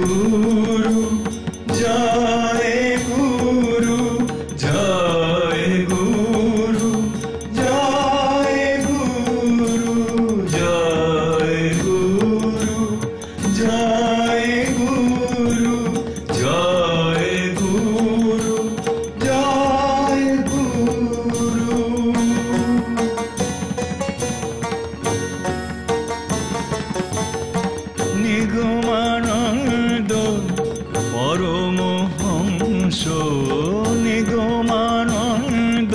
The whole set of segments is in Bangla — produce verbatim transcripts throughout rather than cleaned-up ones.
গুরু জয় গুরু জয় গুরু জয় গুরু জয় গুরু জয় গুরু জয় গুরু জয় গুরু। নিগমানন্দ পরমহংস নিগমানন্দ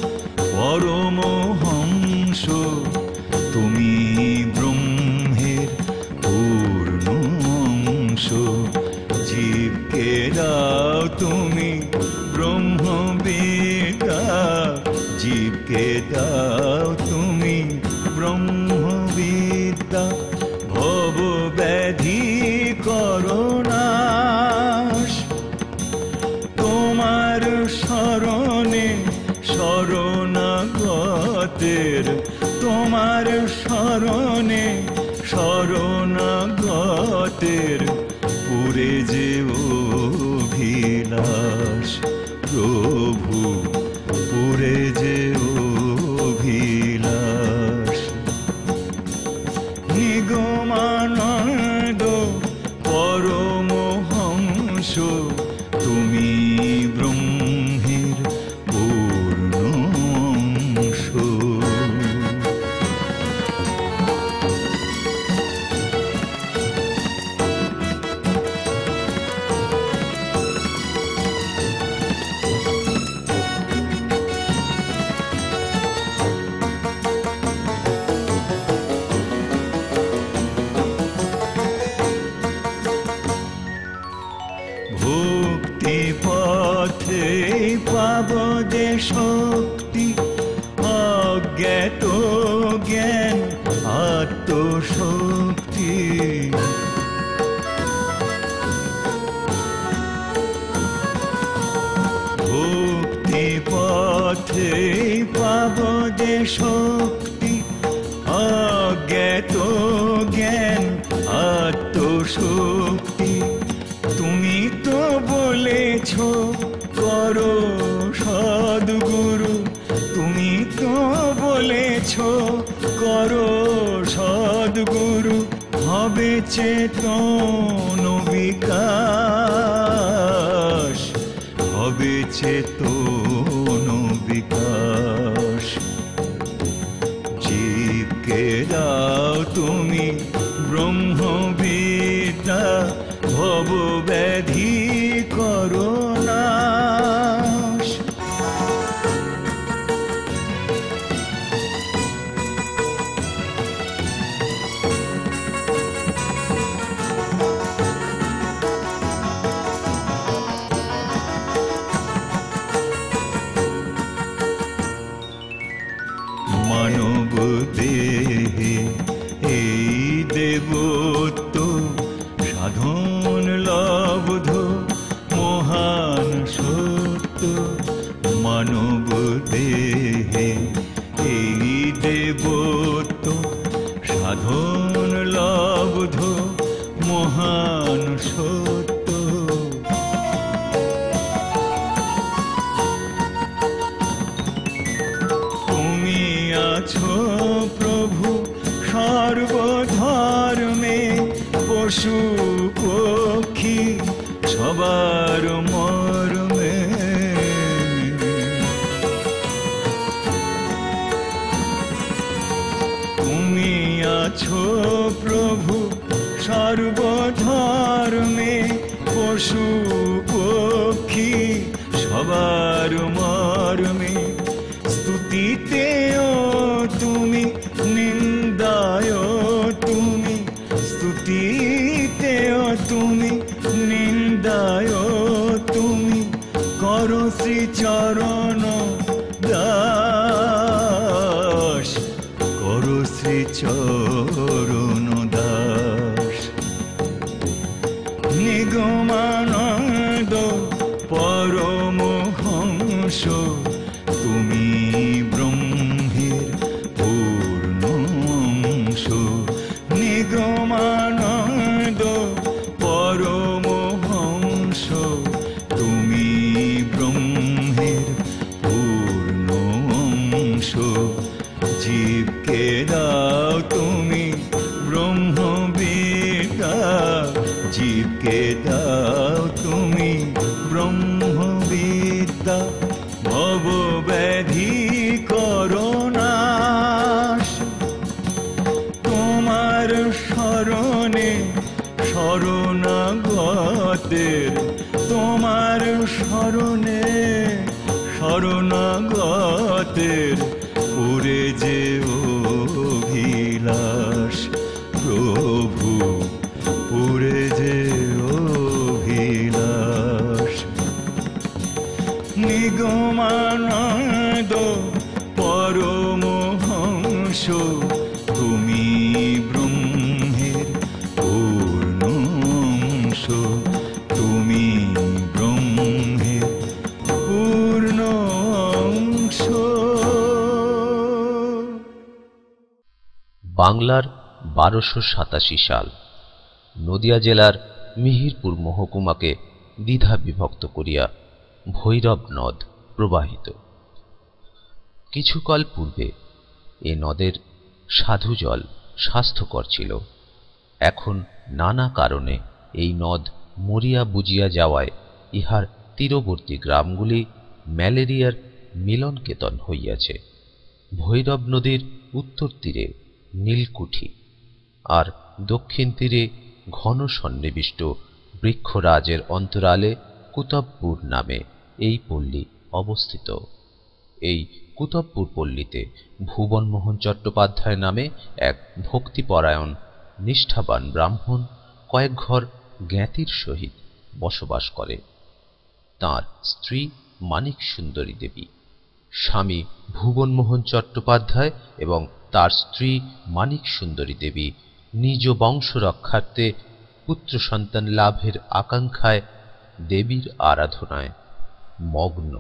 পরমহংস তুমি ব্রহ্মের পূর্ণ অংশ। জীবকে দাও তুমি ব্রহ্মবিদ্যা জীবকে দাও তুমি ব্রহ্মবিদ্যা। ভব ব্যাধি করুণাশ তোমার শরণে শরণাগতের তোমার শরণে শরণাগতের পুরে যে অভিলাষ প্রভু পুরে যে অভিলাষ। নিগমানন্দ পরমহংস তুমি ব্রহ্মের পূর্ণ অংশ। ভক্তি পথে পাব যে শক্তি অজ্ঞাত জ্ঞান আত্মশক্তি। ভক্তি পথে পাব যে শক্তি অজ্ঞাত জ্ঞান আত্মশক্তি। তুমি তো বলেছ করো সদ্গুরু তুমি তো বলেছ করো সদ্গুরু। হবে চেতন বিকাশ হবে চেতন বিকাশ। জীবকে দাও তুমি ব্রহ্মবিদ্যা ভব ব্যাধি করুণাশ। মানব দেহে এই দেবত্ব সাধন লব্ধ মহান সত্য। মানব দেহে এই দেবত্ব সাধন লব্ধ মহান সত্য। তুমি আছো প্রভু সর্বধর্মে পশু পক্ষী সবার মর্মে। তুমি আছো প্রভু সর্বধর্মে পশু পক্ষী সবার মর্মে। স্তুতিতেও তুমি নিন্দায় তুমি স্তুতিতেও তুমি নিন্দায় তুমি। করো শ্রীচরণ দাস করো শ্রীচরণ দাস। নিগমানন্দ পরমহংস তুমি ব্রহ্মের পূর্ণ অংশ। নিগমানন্দ পরম পিতা ভব ব্যাধি করোনাশ। তোমার শরণে শরণাগতের, তোমার শরণে শরণাগতের পুরে যে অভিলাষ প্রভু, পুরে যে অভিলাষ। নিগমানন্দ পরমহংস তুমি ব্রহ্মের পূর্ণ অংশ, তুমি ব্রহ্মের পূর্ণ অংশ। বাংলার বারোশো সাতাশি সাল নদিয়া জেলার মিহিরপুর মহকুমাকে দ্বিধা বিভক্ত করিয়া ভৈরব নদ প্রবাহিত। কিছুকাল পূর্বে এ নদের সাধু জল স্বাস্থ্যকর ছিল। এখন নানা কারণে এই নদ মরিয়া বুঝিয়া যাওয়ায় ইহার তীরবর্তী গ্রামগুলি ম্যালেরিয়ার মিলনকেতন হইয়াছে। ভৈরব নদীর উত্তর তীরে নীলকুঠি আর দক্ষিণ তীরে ঘন সন্নিবিষ্ট বৃক্ষরাজের অন্তরালে কুতবপুর নামে এই পল্লী অবস্থিত। এই কুতবপুর পল্লীতে ভুবনমোহন চট্টোপাধ্যায় নামে এক ভক্তিপরায়ণ নিষ্ঠাবান ব্রাহ্মণ কয়েক ঘর জ্ঞাতির সহিত বসবাস করে। তাঁর স্ত্রী মানিক সুন্দরী দেবী, স্বামী ভুবনমোহন চট্টোপাধ্যায় এবং তার স্ত্রী মানিক সুন্দরী দেবী নিজ বংশ রক্ষার্থে পুত্র সন্তান লাভের আকাঙ্ক্ষায় দেবীর আরাধনায় মগ্ন।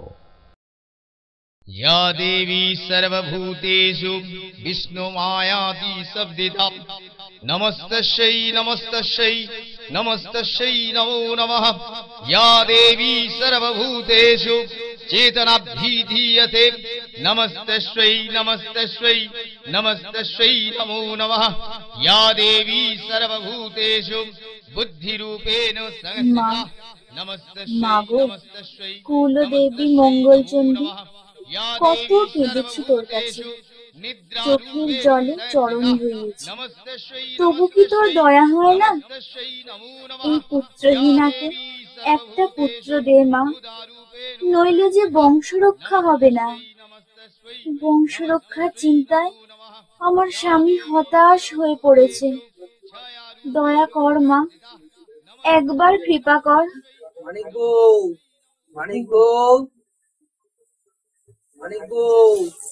या देवी सर्वभूतेषु विष्णुमायाति शब्दिता नमस्तस्यै नमस्तस्यै नमस्तस्यै नमो नमः। या देवी सर्वभूतेषु चेतनाभिधीयते नमस्तस्यै नमस्तस्यै नमस्तस्यै नमो नमः। या देवी सर्वभूतेषु बुद्धिरूपेण संस्थिता नमस्तस्यै नमस्तस्यै কুলদেবী মঙ্গলচণ্ডী, কত কেঁদেছি তোর কাছে, চোখের জলে চরণ ধুইয়েছি, তবু কি তোর দয়া হয় না? এই পুত্রহীনাকে একটা পুত্র দে মা, নইলে যে বংশ রক্ষা হবে না। বংশ রক্ষার চিন্তায় আমার স্বামী হতাশ হয়ে পড়েছে। দয়া কর মা, একবার কৃপা কর। মানিক বউ, মানিক বউ, মানিক বউ।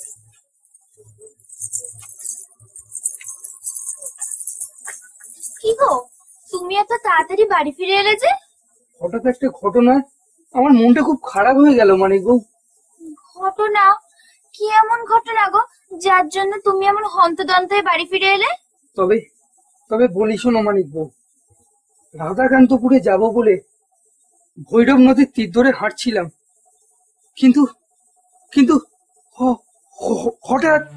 কি গো, তুমি এত তাড়াতাড়ি বাড়ি ফিরে এলে যে? হঠাৎ একটা ঘটনা, আমার মনটা খুব খারাপ হয়ে গেল মানিক বউ। ঘটনা? কি এমন ঘটনা গো, যার জন্য তুমি এমন হন্তদন্ত হয়ে বাড়ি ফিরে এলে? তবে তবে বলি শোনো মানিক বউ, রাধাকান্তপুরে যাব বলে ভৈরব নদীর তীর ধরে হাঁটছিলাম, কিন্তু কিন্তু হঠাৎ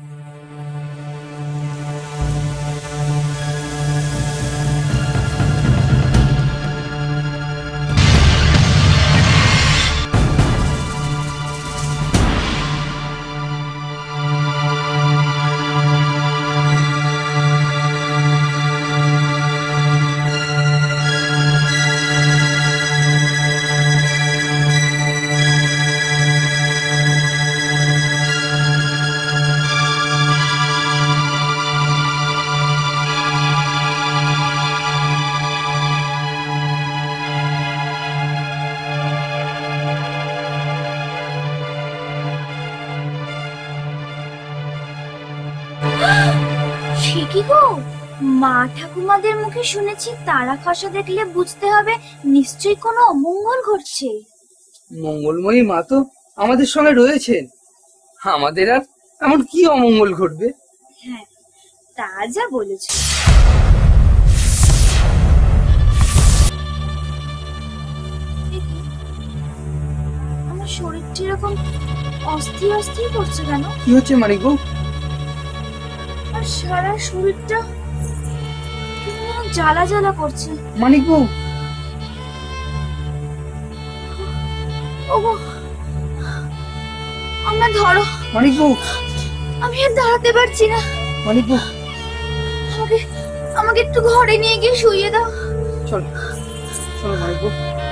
কি গো, মা ঠাকুমাদের মুখে শুনেছি তারা খসা দেখলে বুঝতে হবে নিশ্চয়ই কোনো অমঙ্গল ঘটছে। মঙ্গলময়ী মা তো আমাদের সঙ্গে রয়েছেন, আমাদের আর এমন কি অমঙ্গল ঘটবে? হ্যাঁ, তা যা বলেছ। আমার শরীরটা এরকম অস্থির অস্থির করছে কেন? কি হচ্ছে মানিক বউ? আর সারা শরীরটা জ্বালা জ্বালা করছে। মানিক বউ, ওগো, আমায় ধরো। মানিকবু, আমি আর দাঁড়াতে পারছি না। মানিকবু, আমাকে আমাকে একটু ঘরে নিয়ে গিয়ে শুইয়ে দাও। চলো চলো মানিকবু।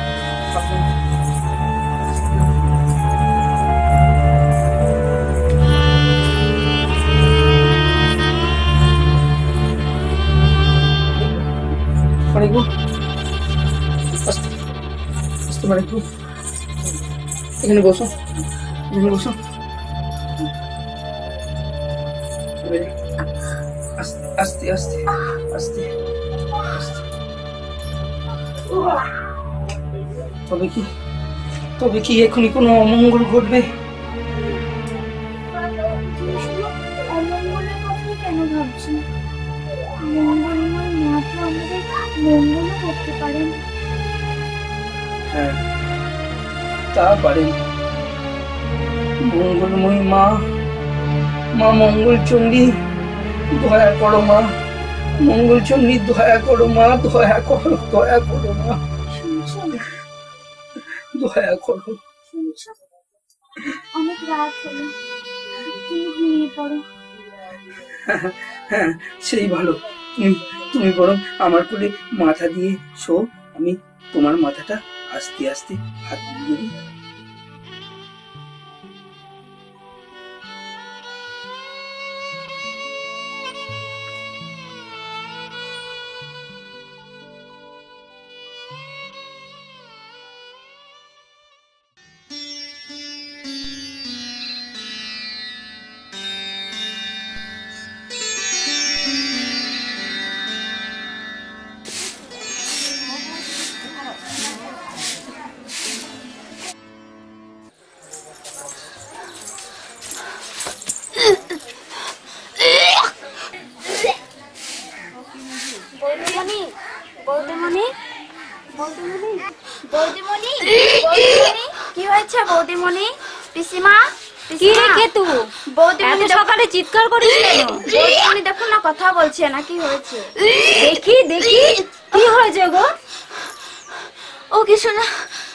মানিকবু, আস্তে আস্তে মানিকবু, এখানে বসো, এখানে বসো। আস্তে আস্তে আস্তে আস্তে আস্তে। তবে কি তবে কি এখনই কোনো অমঙ্গল ঘটবে? অমঙ্গলের কথা কেন ভাবছি? মঙ্গলময় মা তো আমাদের মঙ্গলও করতে পারেন। হ্যাঁ, তা পারেন। মঙ্গলময়ী মা, মা মঙ্গলচণ্ডী দয়া করো মা, মঙ্গলচণ্ডী দয়া করো মা, দয়া করো, দয়া করো মা, শুনছো? দয়া করো। শুনছো? অনেক রাত হলো, তুমি ঘুমিয়ে পড়ো। হ্যাঁ, সেই ভালো। তুমি তুমি বরং আমার কোলে মাথা দিয়ে শো, আমি তোমার মাথাটা আস্তে আস্তে হাত দিয়ে দিই। বৌদিমণি, বৌদিমণি, বৌদিমণি, বৌদিমণি, বৌদিমণি, কি হয়েছে বৌদিমণি? পিসিমা, কি রে কেতু, বৌদিমণি এত সকালে চিৎকার করিস কেন? বৌদিমণি দেখুন না, কথা বলছে না, কি হয়েছে? দেখি দেখি কি হয়েছে গো? ও কিছু না,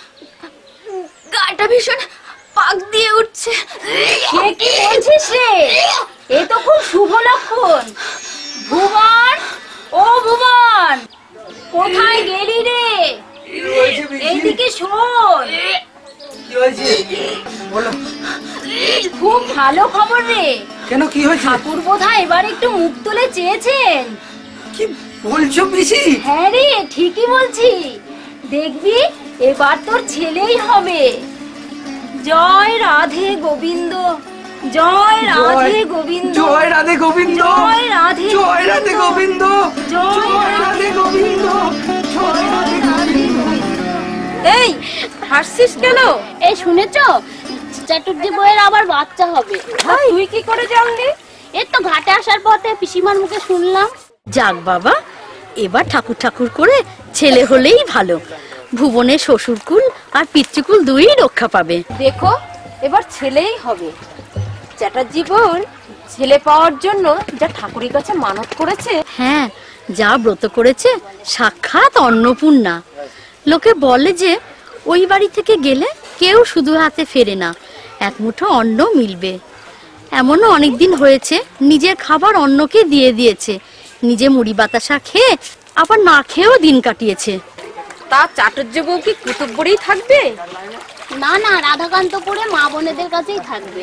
গাটা ভীষণ পাক দিয়ে উঠছে। সে কি বলছিস রে? এ তো খুব শুভ লক্ষণ। ভুবন, ও ভুবন, কোথায় গেলি রে? এইদিকে শোন। কি হয়েছে বলো। খুব ভালো খবর রে। কেন, কি হয়েছে? ঠাকুর বোধহয় এবার একটু মুখ তুলে চেয়েছেন। কি বলছো পিসি? হ্যাঁ রে, ঠিকই বলছি। দেখবি এবার তোর ছেলেই হবে। জয় রাধে গোবিন্দ, জয় রাধে গোবিন্দ, জয় রাধে গোবিন্দ, জয় রাধে জয় রাধে গোবিন্দ, জয় রাধে গোবিন্দ, জয় রাধে গোবিন্দ। এই হাসছিস কেন? এই শুনেছো, চ্যাটার্জি বইয়ের আবার বাচ্চা হবে। তুই কি করে জানলি? এই তো ঘাটে আসার পথে পিসিমার মুখে শুনলাম। যাক বাবা, এবার ঠাকুর ঠাকুর করে ছেলে হলেই ভালো। ভুবনের শ্বশুরকুল আর পিতৃকুল দুই রক্ষা পাবে। দেখো এবার ছেলেই হবে। চ্যাটার্জি বোন ছেলে পাওয়ার জন্য যা ঠাকুরের কাছে মানত করেছে। হ্যাঁ, যা ব্রত করেছে সাক্ষাৎ অন্নপূর্ণা। লোকে বলে যে ওই বাড়ি থেকে গেলে কেউ শুধু হাতে ফেরে না, এক মুঠো অন্ন মিলবে। এমনও অনেকদিন হয়েছে নিজের খাবার অন্যকে দিয়ে দিয়েছে, নিজে মুড়ি বাতাসা খেয়ে আবার না খেয়েও দিন কাটিয়েছে। তা চাটুর্য বউ কি কুতুবপুরেই থাকবে? না না, রাধাকান্তপুরে মা বোনেদের কাছেই থাকবে।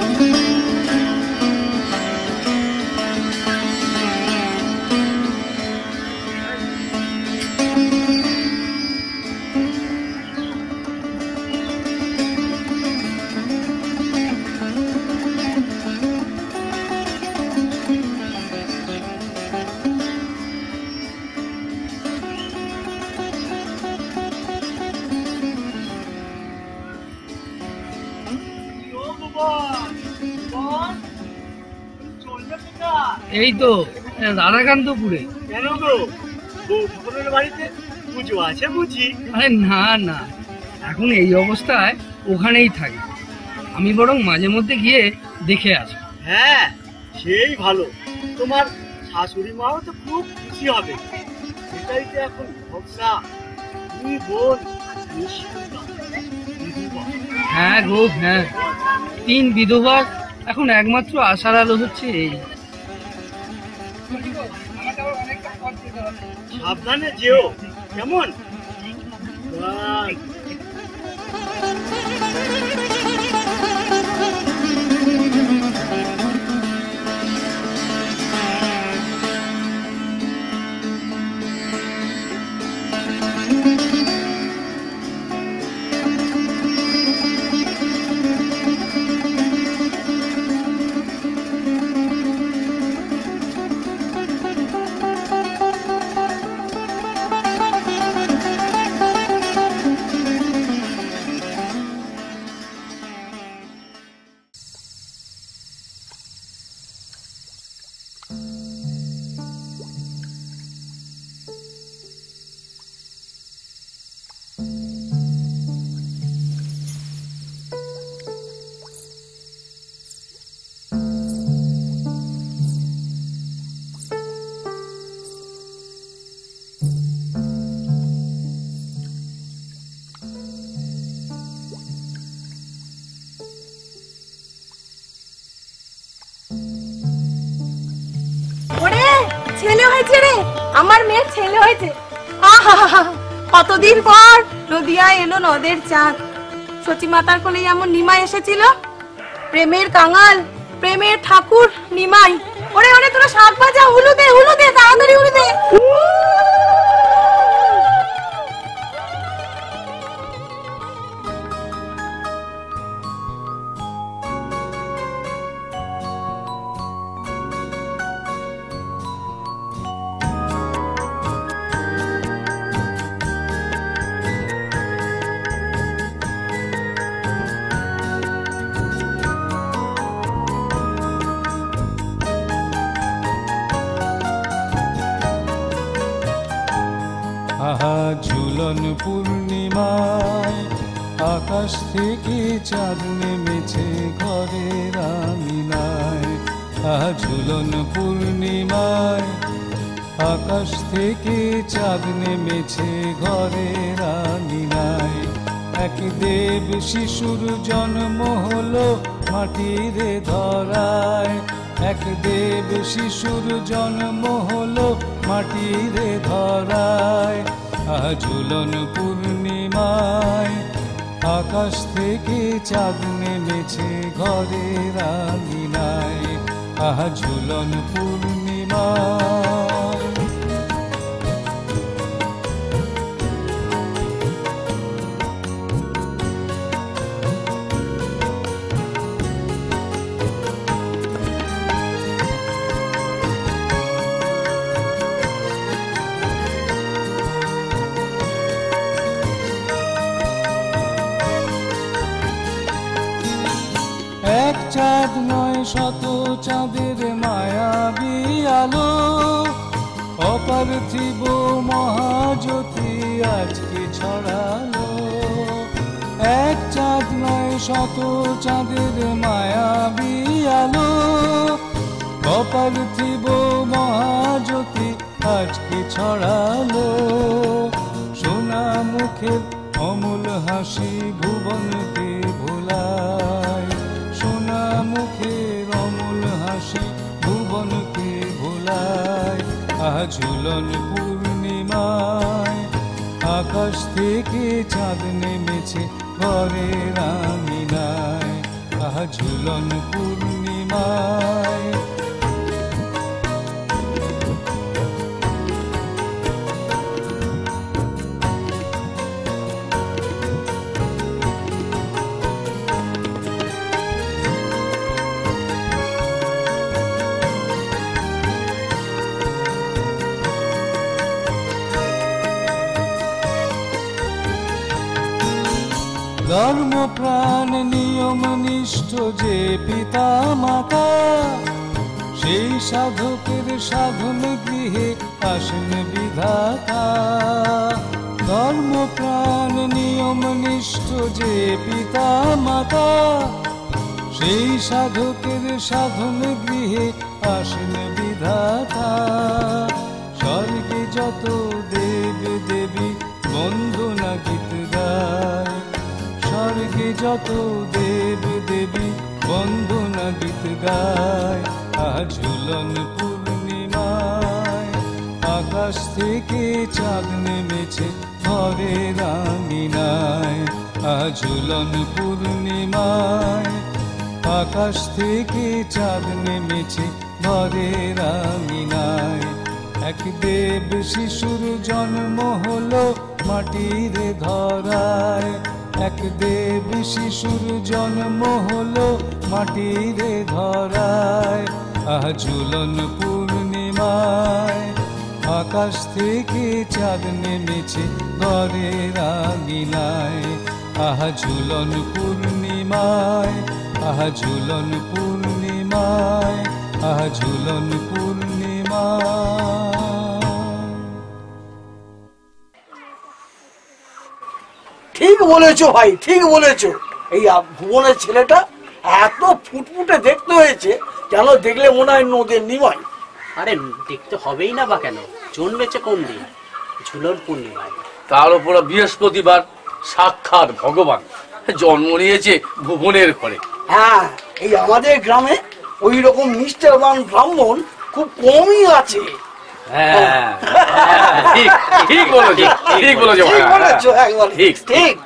এই তো রাধাকান্তপুরে। কেন গো, বউ ঠাকুরের বাড়িতে পুজো আছে বুঝি? আরে না না, এখন এই অবস্থায় ওখানেই থাকি। আমি বরং মাঝে মধ্যে গিয়ে দেখে আসি। হ্যাঁ, সেই ভালো। তোমার শাশুড়ি মাও তো খুব খুশি হবে। সেটাই তো এখন ভরসা। তুমি বোন, হ্যাঁ গো, হ্যাঁ। তিন বিধবার এখন একমাত্র আশার আলো হচ্ছে এই। সাবধানে যেও, কেমন? ছেলে হয়েছে রে, আমার মেয়ের ছেলে হয়েছে। আহা, কতদিন পর নদিয়ায় এলো নদের চাঁদ। সচি মাতার কোলে এমন নিমাই এসেছিল, প্রেমের কাঙাল, প্রেমের ঠাকুর নিমাই। ওরে ওরে তোরা শাক ভাজা, হুলু দে, হুলু দে, তাড়াতাড়ি হুলু দে। আহা ঝুলন পূর্ণিমায় আকাশ থেকে চাঁদ নেমেছে ঘরের আঙিনায়। আহা ঝুলন পূর্ণিমায় আকাশ থেকে চাঁদ নেমেছে ঘরের আঙিনায়। এক দেব শিশুর জন্ম হলো মাটির ধরায়। এক দেব শিশুর জন্ম হলো মাটির ধরায়। আহা ঝুলন পূর্ণিমায় আকাশ থেকে চাঁদ নেমেছে ঘরের আঙিনায়। আহা ঝুলন পূর্ণিমায়। এক চাঁদ নয় শত চাঁদের মায়াবী আলো, অপার্থিব মহাজ্যোতি আজকে ছড়ালো। এক চাঁদ নয় শত চাঁদের মায়াবী আলো, অপার্থিব মহাজ্যোতি আজকে ছড়ালো। সোনা মুখের অমূল হাসি ভুবনকে ভোলায়। সোনা মুখের অমূল হাসি ভুবনকে ভোলায়। আহা ঝুলন পূর্ণিমায় আকাশ থেকে চাঁদ নেমেছে ঘরের আঙিনায়। আহা ঝুলন পূর্ণিমায়। ধর্ম প্রাণ নিয়ম নিষ্ঠ যে পিতা মাতা, সেই সাধকের সাধন গৃহে আসেন বিধাতা। ধর্ম প্রাণ নিয়ম নিষ্ঠ যে পিতা মাতা, সেই সাধকের সাধন গৃহে আসেন বিধাতা। স্বর্গে যত দেব দেবী বন্দনা গীত গায়। স্বর্গে যত দেব দেবী গায় আজ ঝুলন পূর্ণিমায় আকাশ থেকে চাঁদ নেমেছে ঘরের আঙিনায় আজ ঝুলন পূর্ণিমায় আকাশ থেকে চাঁদ নেমেছে ঘরের আঙিনায় এক দেব শিশুর জন্ম হলো মাটির ধরায় এক দেব শিশুর জন্ম হলো মাটির ধরায় আহ ঝুলন পূর্ণিমায় আকাশ থেকে চাঁদ নেমেছে ঘরের আঙিনায় আহ ঝুলন পূর্ণিমায় আহ ঝুলন পূর্ণিমায় আহ ঝুলন পূর্ণিমায়। ঠিক বলেছো ভাই, ঠিক বলেছো। এই ভুবনের ছেলেটা এত ফুটফুটে দেখতে হয়েছে যেন দেখলে মনে হয় নদের নিমাই। আরে দেখতে হবেই না বা কেন, জন্মেছে কোন দিন? ঝুলন পূর্ণিমায়। তার উপর বৃহস্পতিবার, সাক্ষাৎ ভগবান জন্ম নিয়েছে ভুবনের ঘরে। হ্যাঁ, এই আমাদের গ্রামে ওই রকম নিষ্ঠাবান ব্রাহ্মণ খুব কমই আছে। হ্যাঁ ঠিক ঠিক বলেছো, ঠিক বলেছো, ঠিক বলেছো, একবার ঠিক ঠিক।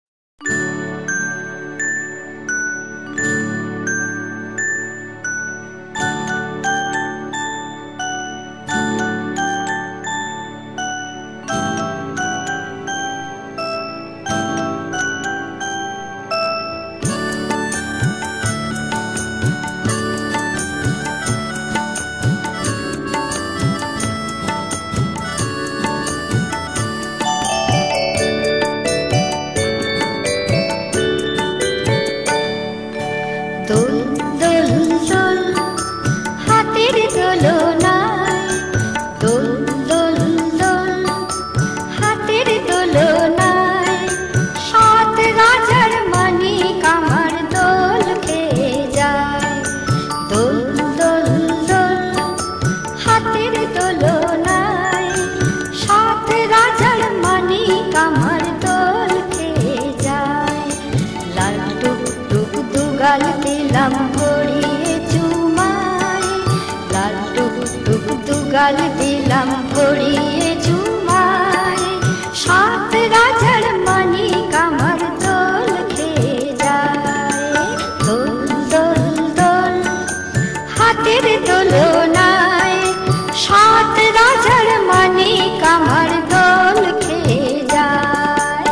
গাল দিলাম ভরিয়ে ঝুমায়, সাত রাজার মানিক আমার দোল খেয়ে যায়। দোল দোল দোল হাতের দোলনায়, সাত রাজার মানিক আমার দোল খেয়ে যায়।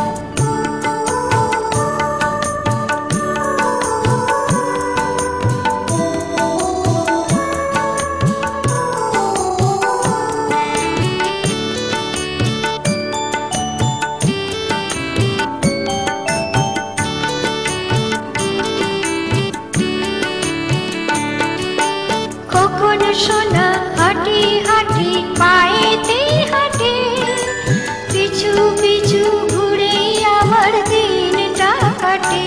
সোনা হাঁটি হাঁটি পায়েতে হাঁটে, পিছু পিছু ঘুরে আমার দিনটা কাটে।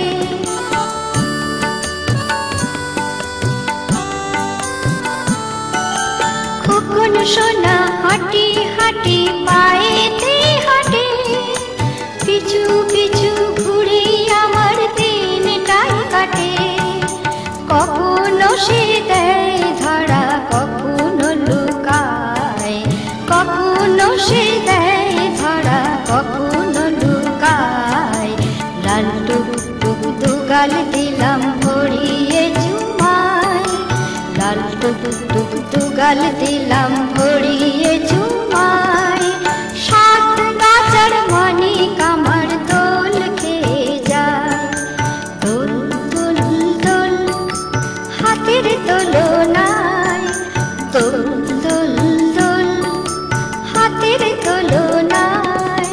খোকন সোনা হাঁটি হাঁটি পায়েতে হাঁটে, পিছু পিছু ঘুরে আমার দিনটা কাটে। কখনো সে দেয় ধরা, কখনো লুকায়, কখনো সে দেয় ধরা, কখনো লুকায়। লাল টুক টুক দুগাল দিলাম ভরিয়ে ঝুমায়, লাল টুক টুক দুগাল দিলাম ভরিয়ে ঝুমায়। সাত গাছার মানিক আমার দোল খেয়ে যায়। দোল দোল দোল হাতের দোলনায়, দোল দোল দোল হাতের দোলনায়।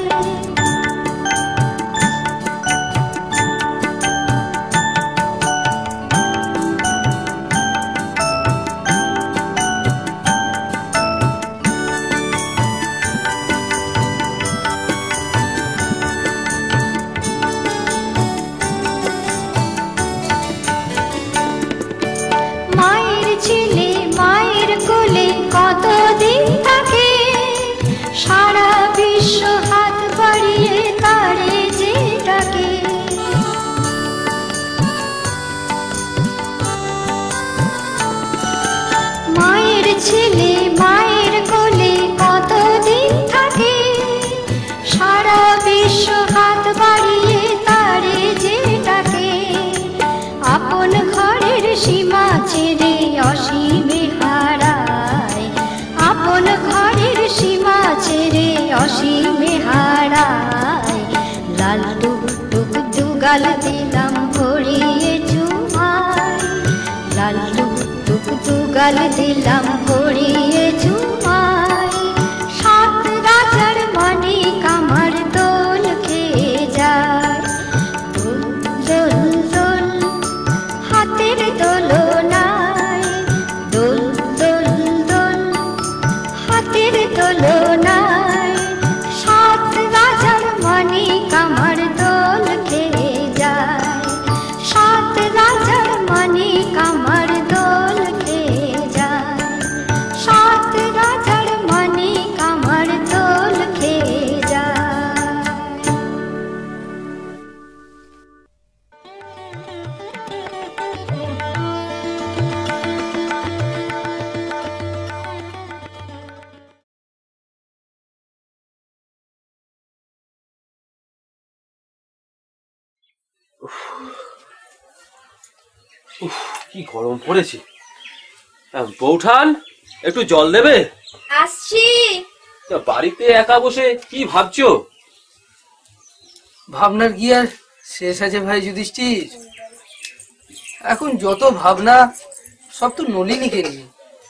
ছেলে মায়ের কোলে কতদিন থাকে, সারা বিশ্ব হাত বাড়িয়ে তারে যে ডাকে। আপন ঘরের সীমা ছেড়ে অসীমে হারায়, আপন ঘরের সীমা ছেড়ে অসীমে হারায়। লাল টুক টুক দুগাল দিলাম ভরিয়ে চুমায়, লাল টুক টুক দুগাল দিলাম ভরিয়ে চুমায়। সাত রাজার মানিক আমার দোল খেয়ে যায়, দোল দোল দোল হাতের দোলনায়, দোল দোল দোল হাতের দোলনায়। সাত রাজার মানিক আমার দোল খেয়ে যায়, সাত রাজার মানিক আমার দোল খেয়ে যায়, সাত রাজার মানিক আমার দোল খেয়ে যায়। উফ, কি গরম পড়েছে। আহ, বৌঠান একটু জল দেবে? আসছি। তা বাড়িতে একা বসে কি ভাবছো? ভাবনার কি আর শেষ আছে ভাই যুধিষ্ঠির? এখন যত ভাবনা সব তো নলিনীকে নিয়ে।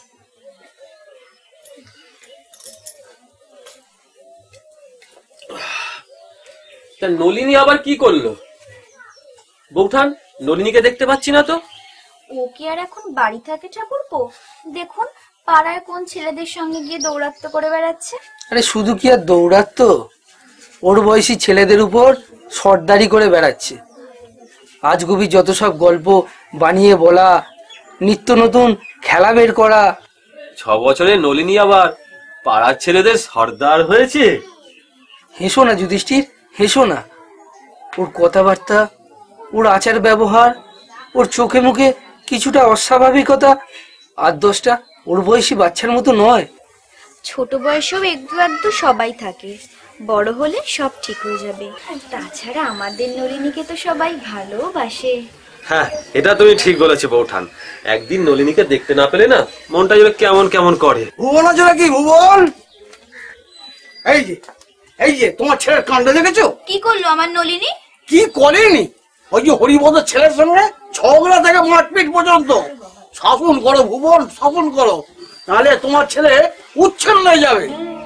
তা নলিনী আবার কি করলো? বৌঠান নলিনীকে দেখতে পাচ্ছি না তো। ও কি আর এখন বাড়ি থাকে ঠাকুরপো? দেখুন পাড়ায় কোন ছেলেদের সঙ্গে গিয়ে দৌড়াত্ম করে বেড়াচ্ছে। আরে শুধু কি আর দৌড়াতো, ওর বয়সী ছেলেদের উপর সর্দারি করে বেড়াচ্ছে। আজগুবি যত সব গল্প বানিয়ে বলা, নিত্য নতুন খেলা বের করা। ছ বছরে নলিনী আবার পাড়ার ছেলেদের সর্দার হয়েছে। হেসো না যুধিষ্ঠির, হেসো না। ওর কথাবার্তা, ওর আচার ব্যবহার, ওর চোখে মুখে কিছুটা অস্বাভাবিকতা আর দশটা ওর বয়সী বাচ্চার মতো নয়। ছোট বয়সেও একটু আধটু সবাই থাকে, বড় হলে সব ঠিক হয়ে যাবে। তাছাড়া আমাদের নলিনীকে তো সবাই ভালোবাসে। হ্যাঁ, এটা তুমি ঠিক বলেছো বৌঠান। একদিন নলিনীকে দেখতে না পেলে না মনটা যেন কেমন কেমন করে। ভুবন আছে নাকি? ভুবন, এই যে এই যে তোমার ছেলের কাণ্ড দেখেছো? কি করলো আমার নলিনী? কি করেনি? ওই যে হরিবদের ছেলের সঙ্গে ঝগড়া থেকে মারপিট পর্যন্ত। শাসন করো ভুবন, শাসন করো, নাহলে তোমার ছেলে উচ্ছন্ন হয়ে যাবে।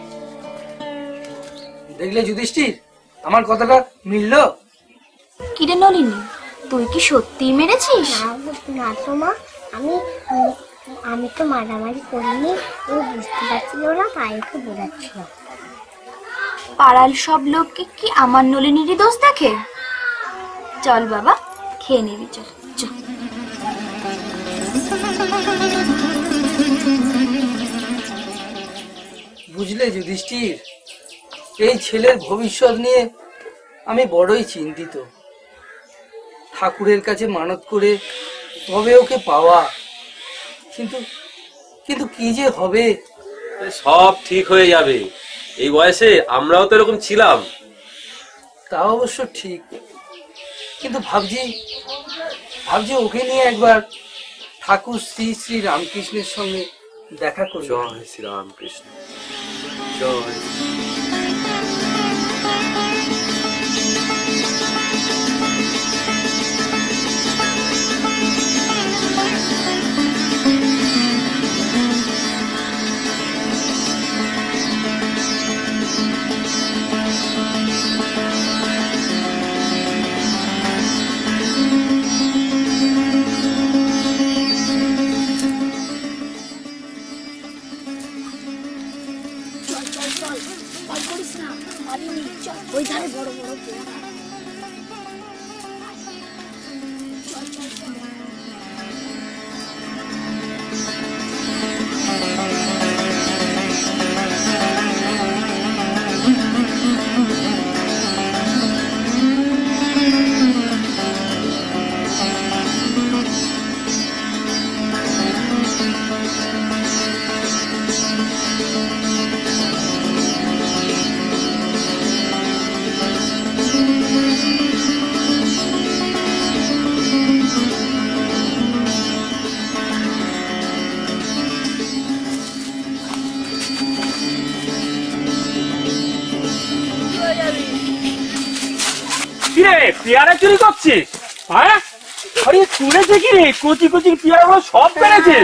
দেখলে যুধিষ্ঠির, আমার কথাটা মিললো? কিরে নলিনী, তুই কি সত্যি মেরেছিস? না তো মা, আমি আমি তো মারামারি করিনি, ও বুঝতে পারছিল না তাই ওকে বোঝাচ্ছিল। পাড়ার সব লোককে কি আমার নলিনীরই দোষ দেখে? চল বাবা, খেয়ে নিবি, চল চল। বুঝলে যুধিষ্ঠির, এই ছেলের ভবিষ্যৎ নিয়ে আমি বড়ই চিন্তিত। ঠাকুরের কাছে মানত করে তবে ওকে পাওয়া, কিন্তু কিন্তু কি যে হবে। সব ঠিক হয়ে যাবে, এই বয়সে আমরাও তো এরকম ছিলাম। তা অবশ্য ঠিক, কিন্তু ভাবছি ভাবছি ওকে নিয়ে একবার ঠাকুর শ্রী শ্রী রামকৃষ্ণের সঙ্গে দেখা করব। জয় শ্রী রামকৃষ্ণ, জয়। পেয়ারা চুরি করছে? হ্যাঁ, আরে চুরেছে কি রে? কচি কচি পেয়ারা গুলো সব পেরেছে।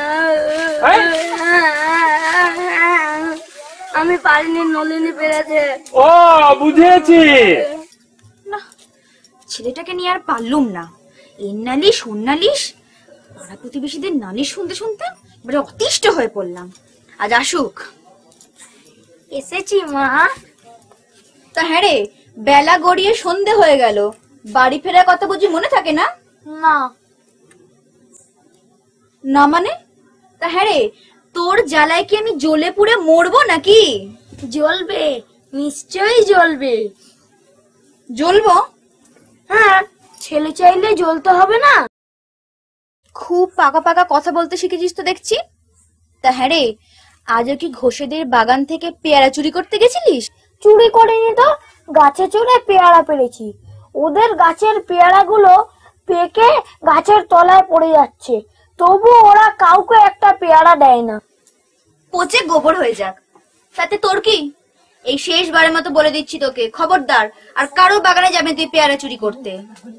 আমি পারিনি, নলিনী পেরেছে। ও বুঝেছি। না, ছেলেটাকে নিয়ে আর পারলুম না। এর নালিশ ওর নালিশ, পাড়া প্রতিবেশীদের নালিশ শুনতে শুনতে এবারে অতিষ্ঠ হয়ে পড়লাম। আজ আসুক। এসেছি মা। তা হ্যাঁ রে, বেলা গড়িয়ে সন্ধে হয়ে গেল, বাড়ি ফেরার কথা বুঝি মনে থাকে না? না। না মানে? তা হ্যাঁ রে, তোর জ্বালায় কি আমি জ্বলে পুড়ে মরবো নাকি? জ্বলবে, নিশ্চয়ই জ্বলবে। জ্বলবো? হ্যাঁ, ছেলে চাইলে জ্বলতে হবে না। খুব পাকা পাকা কথা বলতে শিখেছিস তো দেখছি। তা হ্যাঁ রে, আজও কি ঘোষেদের বাগান থেকে পেয়ারা চুরি করতে গেছিলিস? চুরি করিনি তো, গাছে চড়ে পেয়ারা পেরেছি। ওদের গাছের পেয়ারা গুলো পেকে গাছের তলায় পড়ে যাচ্ছে, তবু ওরা কাউকে একটা পেয়ারা দেয় না। পচে গোবর হয়ে যাক, তাতে তোর কি? এই শেষবারের মতো বলে দিচ্ছি তোকে, খবরদার আর কারো বাগানে যাবে তুই পেয়ারা চুরি করতে।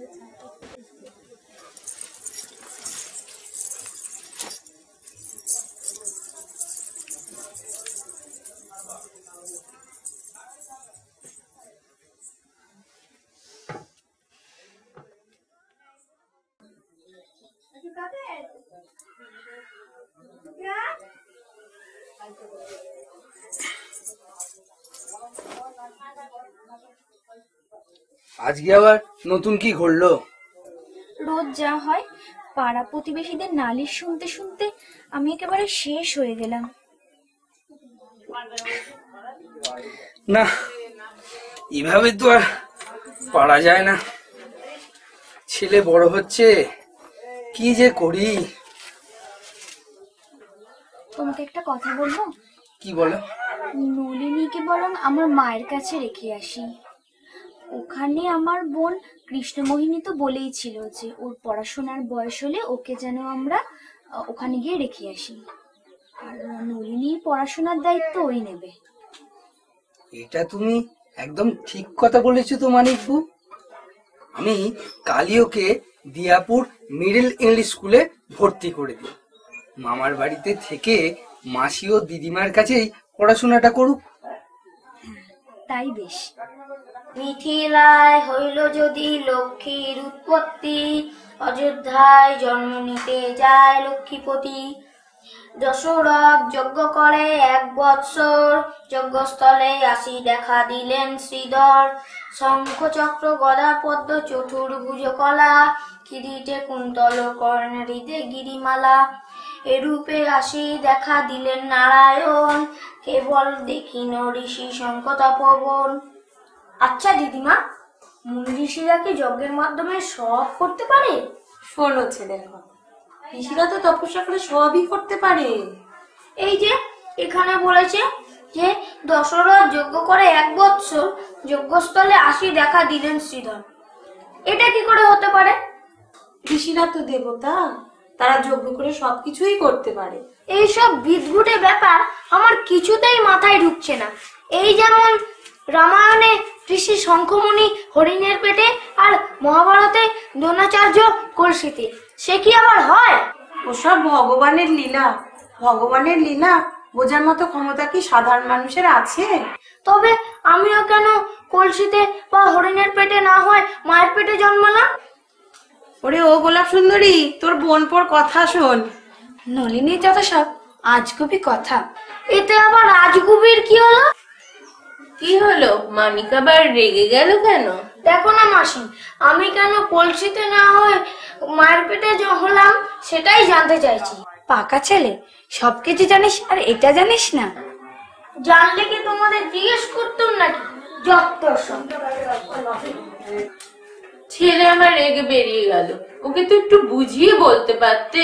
আজকে আবার নতুন কি ঘটলো? রোজ যা হয়, পাড়া প্রতিবেশীদের নালিশ শুনতে শুনতে আমি একেবারে শেষ হয়ে গেলাম। না, এভাবে তো আর পারা যায় না। ছেলে বড় হচ্ছে, কি যে করি। তোমাকে একটা কথা বলবো? কি বলো? নলিনীকে বরং আমার মায়ের কাছে রেখে আসি। ওখানে আমার বোন কৃষ্ণমোহিনী তো বলেই ছিল যে ওর পড়াশোনার বয়স হলে ওকে যেন আমরা ওখানে গিয়ে রেখে আসি, আর নলিনীর পড়াশোনার দায়িত্ব ওই নেবে। এটা তুমি একদম ঠিক কথা বলেছো তো মানিকবু। আমি কালই ওকে দিয়াপুর মিডল ইংলিশ স্কুলে ভর্তি করে দিই। মামার বাড়িতে থেকে মাসি ও দিদিমার কাছেই পড়াশোনাটা করুক। তাই বেশ। মিথিলায় হইল যদি লক্ষ্মীর উৎপত্তি, অযোধ্যায় জন্ম নিতে যায় লক্ষ্মীপতি। দশরথ যজ্ঞ করে এক বৎসর, যজ্ঞস্থলে আসি দেখা দিলেন শ্রীধর। শঙ্খ চক্র গদা পদ্ম চতুর্ভুজ কলা, কিরীটে কুন্তল কর্ণারিতে গিরিমালা। এরূপে আসি দেখা দিলেন নারায়ণ, কেবল দেখিন ঋষি শঙ্খ তপবন। আচ্ছা দিদিমা, মুনি ঋষিরা কি যজ্ঞের মাধ্যমে সব করতে পারে? শোনো ছেলের কথা, ঋষিরা তো তপস্যা করে সবই করতে পারে। এই যে এখানে বলেছে যে দশরথ যজ্ঞ করে এক বৎসর, যজ্ঞস্থলে আসি দেখা দিলেন শ্রীধর। এটা কি করে হতে পারে? ঋষিরা তো দেবতা, তারা যজ্ঞ করে সবকিছুই করতে পারে। এইসব বিদঘুটে ব্যাপার আমার কিছুতেই মাথায় ঢুকছে না। এই যেমন রামায়ণে ঋষি শঙ্খমুনি হরিণের পেটে, আর মহাভারতে দ্রোণাচার্য কলসিতে, সে কি আবার হয়? ওসব ভগবানের লীলা। ভগবানের লীলা বোঝার মতো ক্ষমতা কি সাধারণ মানুষের আছে? তবে আমিও কেন কলসিতে বা হরিণের পেটে না হয় মায়ের পেটে জন্মালাম? ওরে ও গোলাপ সুন্দরী, তোর বোন পর কথা শোন। নলিনীর যত সব আজগুবি কথা। এতে আবার আজগুবির কি হলো? কি হলো? মানিক আবার রেগে গেল কেন? দেখো না মাসি, আমি কেন কলসিতে না হয় মায়ের পেটে হলাম সেটাই জানতে চাইছি। পাকা ছেলে, সবকিছু জানিস আর এটা জানিস না? জানলে কি তোমাদের জিজ্ঞেস করতাম নাকি? যত সব। ছেলে আমার রেগে বেরিয়ে গেল, ওকে তো একটু বুঝিয়ে বলতে পারতে।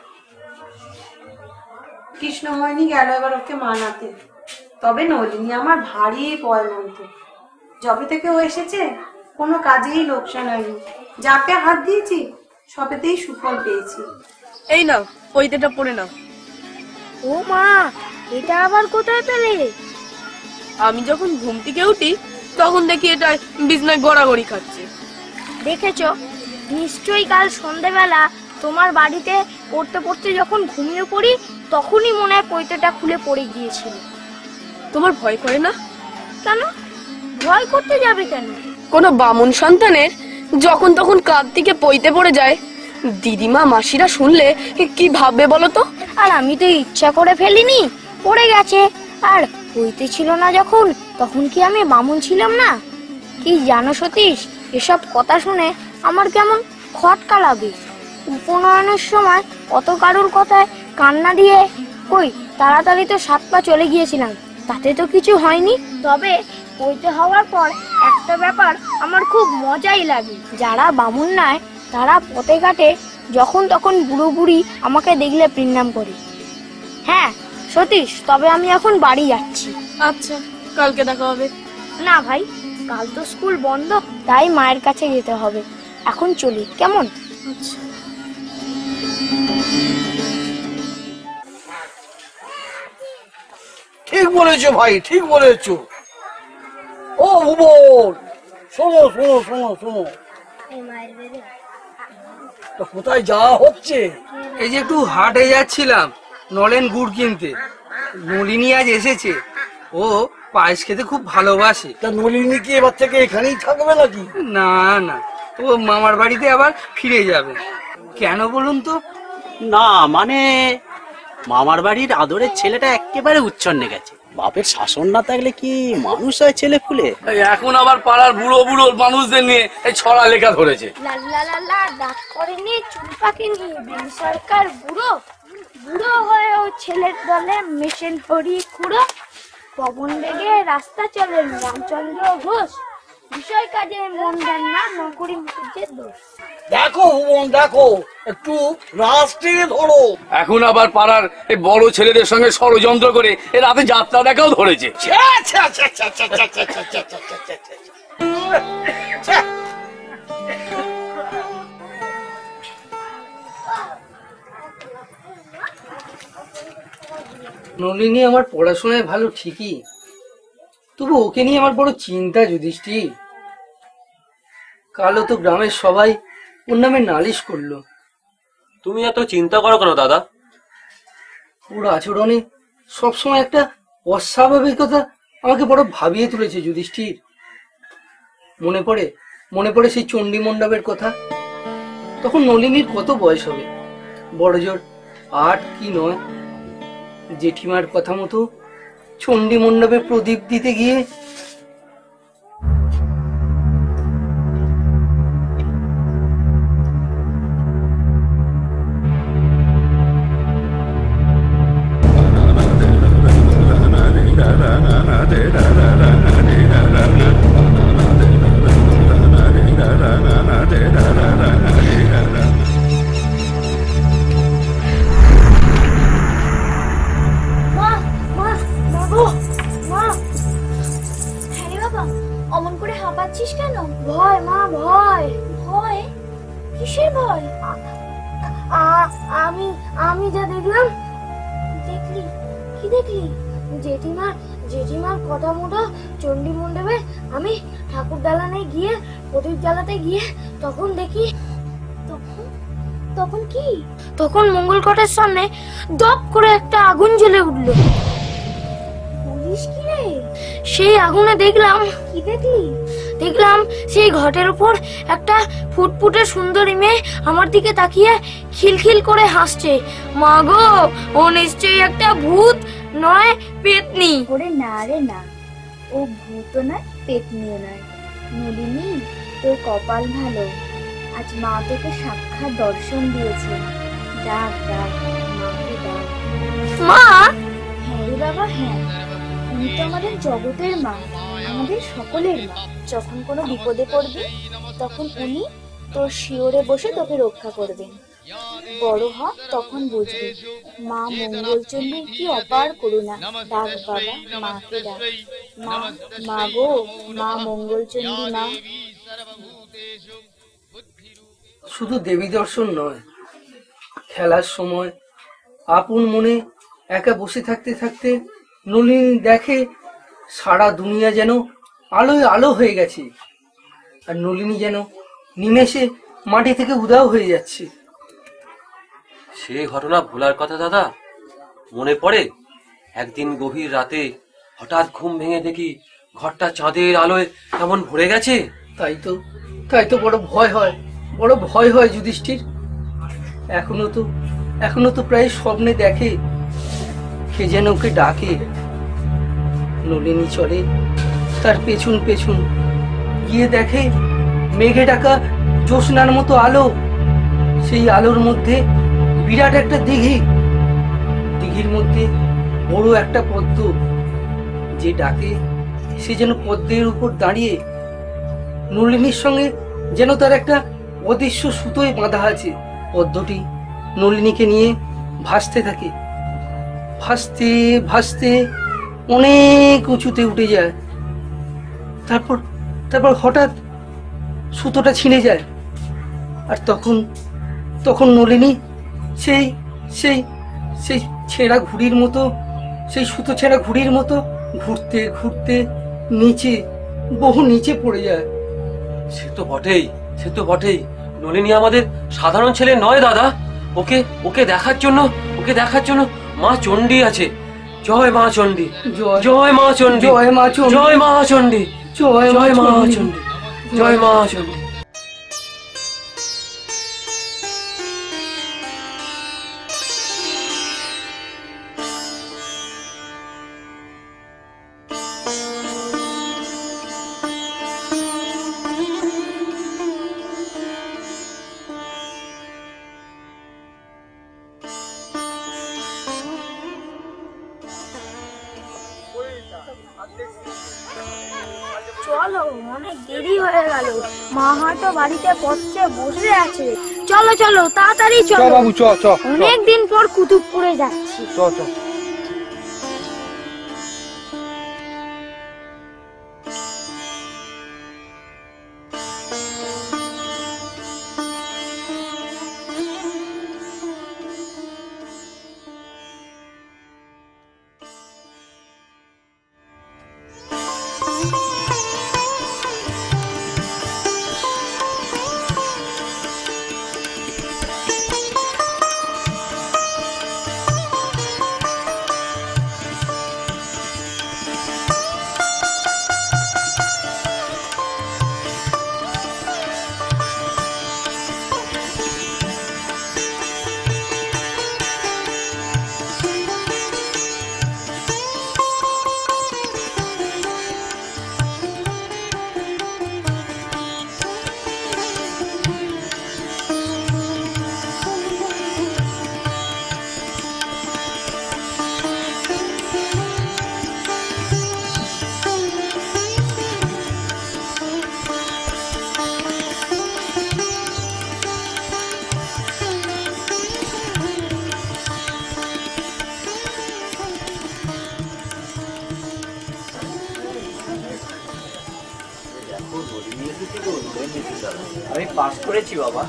কৃষ্ণমণি গেল এবার ওকে মানাতে। তবে নলিনী আমার ভারী পয়মন্ত। যবে থেকে ও এসেছে কোনো কাজেই লোকসান হয়নি। যাকে হাত দিয়েছি সবেতেই সুফল পেয়েছি। এই নাও, পৈতেটা পড়ে নাও। ও মা, এটা আবার কোথায় পেলে? আমি যখন ঘুম থেকে উঠি তখন দেখি এটা বিছনায় গড়াগড়ি খাচ্ছে। দেখেছো, নিশ্চয়ই কাল সন্ধেবেলা তোমার বাড়িতে পড়তে পড়তে যখন ঘুমিয়ে পড়ি তখনই মনে হয় পৈতেটা খুলে পড়ে গিয়েছিল। তোমার ভয় করে না? কেন ভয় করতে যাবে কেন? কোনো বামুন সন্তানের যখন তখন কাঁধ থেকে পইতে পড়ে যায়, দিদিমা মাসিরা শুনলে কি ভাববে বলো তো? আর আমি তো ইচ্ছা করে ফেলিনি, পড়ে গেছে। আর পইতে ছিল না যখন, তখন কি আমি বামুন ছিলাম না? কি জানো সতীশ, এসব কথা শুনে আমার কেমন খটকা লাগে। উপনয়নের সময় কত কারুর কথায় কান্না দিয়ে কই তাড়াতাড়ি তো সাত পা চলে গিয়েছিলাম, তাতে তো কিছু হয়নি। তবে পইতে হওয়ার পর একটা ব্যাপার আমার খুব মজাই লাগে, যারা বামুন নয় তারা পথে ঘাটে যখন তখন বুড়ো বুড়ি আমাকে দেখলে প্রণাম করে। হ্যাঁ সতীশ, তবে আমি এখন বাড়ি যাচ্ছি। আচ্ছা, কালকে দেখা হবে। না ভাই, কাল তো স্কুল বন্ধ, তাই মায়ের কাছে যেতে হবে। এখন চলি, কেমন? আচ্ছা। ঠিক বলেছো ভাই, ঠিক বলেছো। ও ভুবন, শোনো শোনো শোনো শোনো, কোথায় যাওয়া হচ্ছে? এই যে একটু হাটে যাচ্ছিলাম নলেন গুড় কিনতে। নলিনী আজ এসেছে, ও পায়েস খেতে খুব ভালোবাসে। তা নলিনী কি এবার থেকে এখানেই থাকবে নাকি? না না, ও মামার বাড়িতে আবার ফিরে যাবে। কেন বলুন তো? না মানে মামার বাড়ির আদরের ছেলেটা একেবারে উচ্ছন্নে গেছে। বাপের শাসন না থাকলে কি মানুষ হয় ছেলে ফুলে? এখন আবার পাড়ার বুড়ো বুড়ো মানুষদের নিয়ে এই ছড়া লেখা ধরেছে। লাল্লা লাল্লা ডাক করেনি চুল পাকেনি, বিন সরকার বুড়ো বুড়ো হয়ে ও ছেলের দলে মেশিন হরি খুঁড়ো। পবন বেগে রাস্তা চলেন রামচন্দ্র ঘোষ, বিষয় কাজে মন দেন না নকরি মুখের দোষ। দেখো ভুবন দেখো, একটু রাস্তে ধরো। এখন আবার পাড়ার এই বড় ছেলেদের সঙ্গে ষড়যন্ত্র করে এ রাতে যাত্রা দেখাও ধরেছে। নলিনী আমার পড়াশোনায় ভালো ঠিকই, তবু ওকে নিয়ে আমার বড় চিন্তা যুধিষ্ঠির। কালও তো গ্রামের সবাই ওর নামে নালিশ করলো। তুমি এত চিন্তা করো কেন দাদা? ওর আচরণে সবসময় একটা অস্বাভাবিকতা আমাকে বড় ভাবিয়ে তুলেছে যুধিষ্ঠির। মনে পড়ে মনে পড়ে সেই চণ্ডী মণ্ডপের কথা। তখন নলিনীর কত বয়স হবে, বড় জোর আট কি নয়। জেঠিমার কথা মতো চণ্ডী মণ্ডপে প্রদীপ দিতে গিয়ে অমন করে হাঁপাচ্ছিস কেন? ভয় মা, ভয়। ভয়? কিসের ভয়? আমি আমি যা দেখলাম। দেখলি? কি দেখলি? জেঠিমা জেঠিমার কথা মতো চণ্ডী মণ্ডপে আমি ঠাকুর দালানে গিয়ে প্রদীপ জ্বালাতে গিয়ে তখন দেখি। তখন তখন কি? তখন মঙ্গল কটের সামনে দপ করে একটা আগুন জ্বলে উঠলো। কি রে? সেই আগুনে দেখলাম। কি দেখলি? দেখলাম সেই ঘটের উপর একটা ফুটফুটে সুন্দরী মেয়ে আমার দিকে তাকিয়ে খিলখিল করে হাসছে। মা গো, ও নিশ্চয়ই একটা ভূত নয় পেতনি। ওরে না রে না, ও ভূত নয় পেতনিও নয়। নলিনী, তোর কপাল ভালো, আজ মা তোকে সাক্ষাৎ দর্শন দিয়েছে। ডাক ডাক মাকে ডাক। মা? হ্যাঁ রে বাবা, হ্যাঁ, তুমি তো আমাদের জগতের মা, আমাদের সকলের মা। যখন কোনো বিপদে পড়বি তখন উনি তোর শিওরে বসে তোকে রক্ষা করবেন। বড় হ, তখন বুঝবি মা মঙ্গলচণ্ডীর কি অপার করুণা। ডাক বাবা, মাকে ডাক। মা, মা গো, মা মঙ্গলচণ্ডী মা। শুধু দেবী দর্শন নয়, খেলার সময় আপন মনে একা বসে থাকতে থাকতে নলিনী দেখে সারা দুনিয়া যেন আলোয় আলো হয়ে গেছে, আর নলিনী যেন নিমেষে মাটি থেকে উধাও হয়ে যাচ্ছে। সে ঘটনা ভোলার কথা দাদা? মনে পড়ে একদিন গভীর রাতে হঠাৎ ঘুম ভেঙে দেখি ঘরটা চাঁদের আলোয় কেমন ভরে গেছে। তাই তো তাই তো বড় ভয় হয়, বড় ভয় হয় যুধিষ্ঠির। এখনো তো এখনো তো প্রায় স্বপ্নে দেখে কে যেন ওকে ডাকে। নলিনী চলে তার পেছন পেছন, গিয়ে দেখে মেঘে ঢাকা জ্যোৎস্নার মতো আলো। সেই আলোর মধ্যে বিরাট একটা দিঘি, দিঘির মধ্যে বড় একটা পদ্ম। যে ডাকে সে যেন পদ্মের উপর দাঁড়িয়ে, নলিনীর সঙ্গে যেন তার একটা অদৃশ্য সুতোয় বাঁধা আছে। পদ্মটি নলিনীকে নিয়ে ভাসতে থাকে, ভাসতে ভাসতে অনেক উঁচুতে উঠে যায়। তারপর তারপর হঠাৎ সুতোটা ছিঁড়ে যায়, আর তখন তখন নলিনী সেই সেই সেই ছেঁড়া ঘুড়ির মতো, সেই সুতো ছেঁড়া ঘুড়ির মতো ঘুরতে ঘুরতে নিচে, বহু নিচে পড়ে যায়। সে তো বটেই, সে তো বটেই। নলিনী আমাদের সাধারণ ছেলে নয় দাদা। ওকে ওকে দেখার জন্য ওকে দেখার জন্য মা চণ্ডী আছে। জয় মা চণ্ডী, জয় মা চণ্ডী, জয় মা চণ্ডী, জয় মা চণ্ডী, জয় জয় মা চণ্ডী, জয় মা চণ্ডী। চলো, অনেক দেরি হয়ে গেল। মা হয়তো বাড়িতে পড়ছে বসে আছে। চলো চলো তাড়াতাড়ি চলো বাবু, চ চ। অনেক দিন পর কুতুবপুরে যাচ্ছি। চ চ। আমি পাস করেছি বাবা।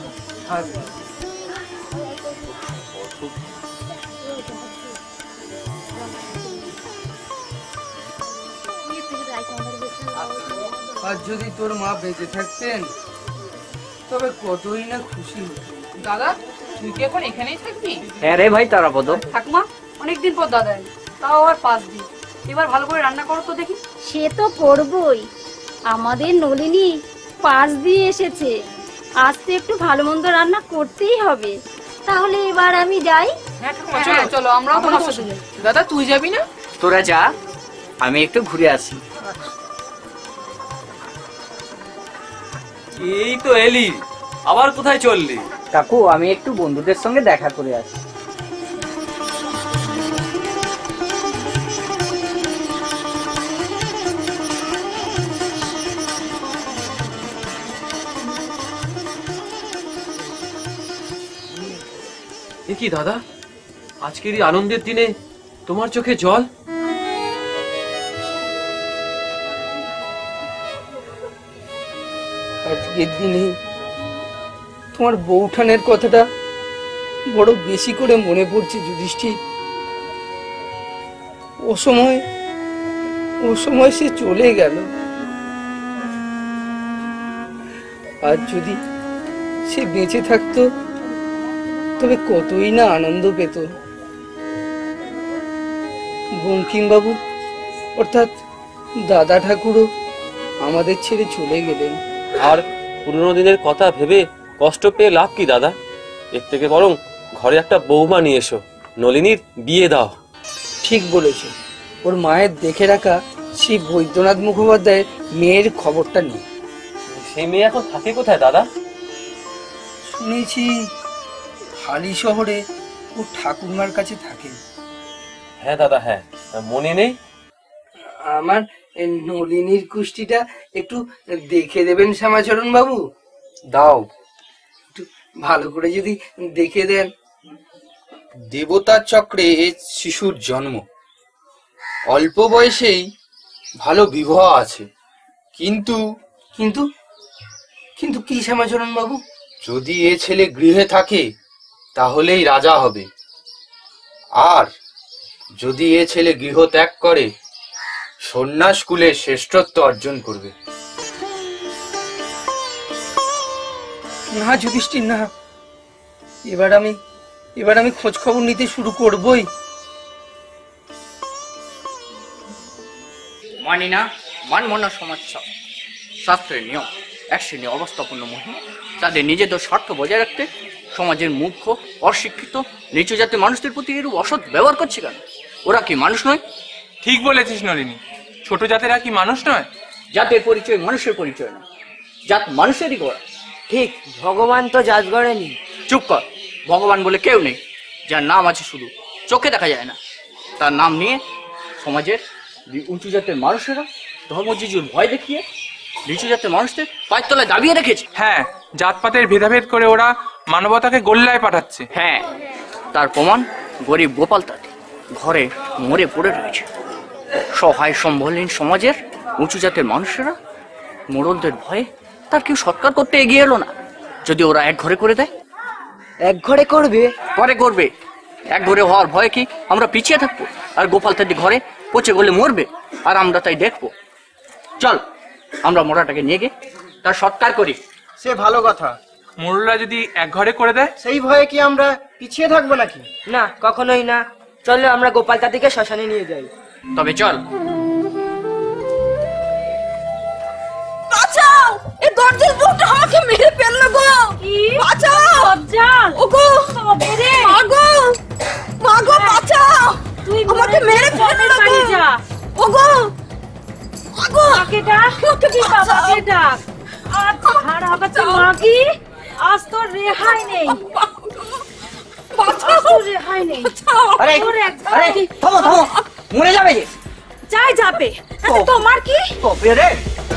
আর যদি তোর মা বেঁচে থাকতেন তবে কতই না খুশি হতো। দাদা, তুই কি এখন এখানেই থাকবি? হ্যাঁ রে ভাই তারাপদ। ঠাকুমা, অনেকদিন পর দাদা এলো, তাও আবার পাঁচ দিন। এবার ভালো করে রান্না করো তো দেখি। সে তো করবই। আমাদের নলিনী পাঁচ দিয়ে এসেছে, আজ তো একটু ভালো মন্দ রান্না করতেই হবে। তাহলে এবার আমি যাই। হ্যাঁ ঠাকুমা, চলো চলো, আমরাও তোমার সাথে যাই। দাদা, তুই যাবি না? তোরা যা, আমি একটু ঘুরে আসি। এই তো এলি, আবার কোথায় চললি? কাকু, আমি একটু বন্ধুদের সঙ্গে দেখা করে আসি। এ কি দাদা, আজকের এই আনন্দের দিনে তোমার চোখে জল? আজকের দিনে তোমার বউঠানের কথাটা বড় বেশি করে মনে পড়ছে যুধিষ্ঠির। ও সময় ও সময় সে চলে গেল। আর যদি সে বেঁচে থাকতো তবে কতই না আনন্দ পেত। বঙ্কিমবাবু অর্থাৎ দাদা ঠাকুরও আমাদের ছেড়ে চলে গেলেন। আর পুরনো দিনের কথা ভেবে কষ্ট পেয়ে লাভ কি দাদা? এর থেকে বরং ঘরে একটা বৌমা নিয়ে এসো, নলিনীর বিয়ে দাও। ঠিক বলেছ। ওর মায়ের দেখে রাখা সেই বৈদ্যনাথ মুখোপাধ্যায়ের মেয়ের খবরটা নেই। সেই মেয়ে এখন থাকে কোথায় দাদা? শুনেছি হালি শহরে ও ঠাকুরমার কাছে থাকে। হ্যাঁ দাদা, হ্যাঁ, মনে নেই? আমার নলিনীর কুষ্টিটা একটু দেখে দেবেন শ্যামাচরণ বাবু? দাও, একটু ভালো করে যদি দেখে দেন। দেবতার চক্রে শিশুর জন্ম, অল্প বয়সেই ভালো বিবাহ আছে, কিন্তু কিন্তু কিন্তু কি শ্যামাচরণ বাবু? যদি এ ছেলে গৃহে থাকে তাহলেই রাজা হবে, আর যদি এ ছেলে গৃহ ত্যাগ করে সন্ন্যাস কুলে শ্রেষ্ঠত্ব অর্জন করবে। না যুধিষ্ঠির না, এবার আমি এবার আমি খোঁজ খবর নিতে শুরু করবই। মানি না, মানব না সমাজসব শাস্ত্রের নিয়ম। এক শ্রেণী অবস্থাপন্ন মহিলা তাদের নিজেদের স্বার্থ বজায় রাখতে সমাজের মূর্খ, অশিক্ষিত, নিচু জাতের মানুষদের প্রতি এরূপ অসৎ ব্যবহার করছে কেন? ওরা কি মানুষ নয়? ঠিক বলেছিস নলিনী, ছোট জাতেরা কি মানুষ নয়? জাতের পরিচয় মানুষের পরিচয় না, জাত মানুষেরই গড়া। ঠিক, ভগবান তো জাত গড়েনি। চুপ কর, ভগবান বলে কেউ নেই। যার নাম আছে শুধু চোখে দেখা যায় না, তার নাম নিয়ে সমাজের উঁচু জাতের মানুষেরা ধর্মজিজুর ভয় দেখিয়ে নিচু জাতের মানুষদের পায়ের তলায় দাবিয়ে রেখেছে। হ্যাঁ, জাতপাতের ভেদাভেদ করে ওরা মানবতাকে গোল্লায় পাঠাচ্ছে। হ্যাঁ, তার প্রমাণ গরিব গোপাল তাতে ঘরে মরে পড়ে রয়েছে। সহায় সম্বলহীন সমাজের উঁচু জাতের মানুষেরা মোড়লদের ভয়ে তার কেউ সৎকার করতে এগিয়ে এলো না। যদি ওরা এক ঘরে করে দেয়, এক ঘরে করবে পরে করবে। এক ঘরে হওয়ার ভয়ে কি আমরা পিছিয়ে থাকবো? আর গোপাল তাদের ঘরে পচে গলে মরবে, আর আমরা তাই দেখবো? চল, আমরা মোড়াটাকে নিয়ে গিয়ে তার সৎকার করি। সে ভালো কথা। মোড়লরা যদি এক ঘরে করে দেয়, সেই ভয়ে কি আমরা পিছিয়ে থাকবো নাকি? না, কখনোই না। চলো আমরা গোপাল দাদিকে শ্মশানে নিয়ে যাই। তবে চল। বাঁচাও, এই দরজার লোকটা আমাকে মেরে ফেললো গো। বাঁচাও, সজ্জাল। ওগো, তবে রে। মাগো, মাগো বাঁচাও, তুই আমাকে মেরে ফেললো গো। ওগো, মাগো, কাকে ডাক, কাকে বাবাকে ডাক। আর ছাড় আবাতে মাগি, আজ তো রেহাই নেই। বাঁচাও, রেহাই নেই। আরে আরে থামো থামো, মরে যাবে যে। যাই যাবে, তোমার কি? কবে রে?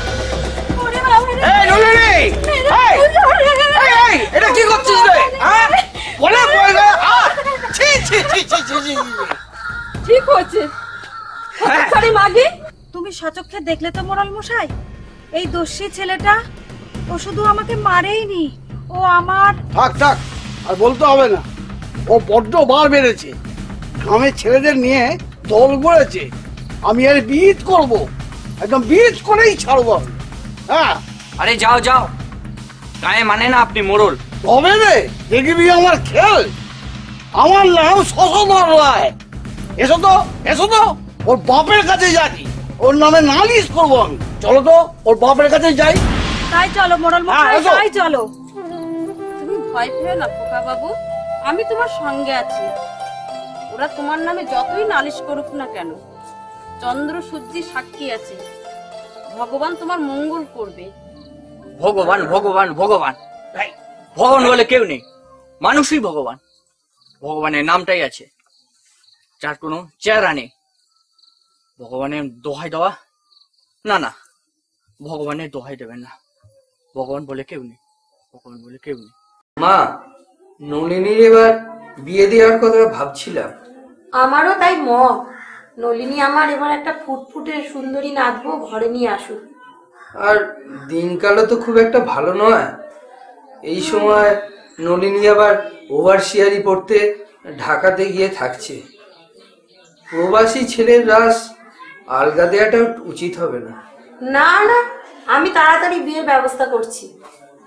এই নলিনী, এই এই এটা কি করছিস রে? হ্যাঁ, বলে বলে আ ছি ছি ছি ছি ছি। ঠিক হচ্ছে। সরি মাগি, তুমি সচক্ষে দেখলে তো মোড়ল মশাই, এই দস্যি ছেলেটা ও শুধু আমাকে মারেইনি, ও আমার। থাক থাক, আর বলতে হবে না। ও বড্ড বার বেড়েছে, গ্রামের ছেলেদের নিয়ে দল গড়েছে। আমি আর বিট করব, একদম বিট করেই ছাড়বো। হ্যাঁ, আরে যাও যাও, গায়ে মানে না আপনি মোড়ল। তবে রে দেখবি আমার খেল। আমার নাম শশধর রায়। এসো তো, এসো তো, ওর বাপের কাছে যাই, ওর নামে নালিশ করবো আমি। চলো তো, ওর বাপের কাছে যাই। তাই চলো মোড়ল মশাই, তাই চলো। তুমি ভয় পেও না খোকা বাবু, আমি তোমার সঙ্গে আছি। ওরা তোমার নামে যতই নালিশ করুক না কেন, চন্দ্র সূর্য সাক্ষী আছে, ভগবান তোমার মঙ্গল করবে। ভগবান ভগবান ভগবান, ভগবান বলে কেউ নেই, মানুষই ভগবান। ভগবানের নামটাই আছে, যার কোনো চেহারা নেই। ভগবানের দোহাই দেওয়া না, না, ভগবানের দোহাই দেবেন না। ভগবান বলে কেউ নেই, ভগবান বলে কেউ নেই। মা, নলিনীর এবার বিয়ে দেওয়ার কথা ভাবছিলাম। আমারও তাই মত। নলিনী আমার এবার একটা ফুটফুটে সুন্দরী নাতবো ঘরে নিয়ে আসুক। আর দিনকালও তো খুব একটা ভালো নয়। এই সময় নলিনী আবার ওভারসিয়ারি পড়তে ঢাকাতে গিয়ে থাকছে। প্রবাসী ছেলের রাস আলগা দেওয়াটা উচিত হবে না। না না, আমি তাড়াতাড়ি বিয়ের ব্যবস্থা করছি।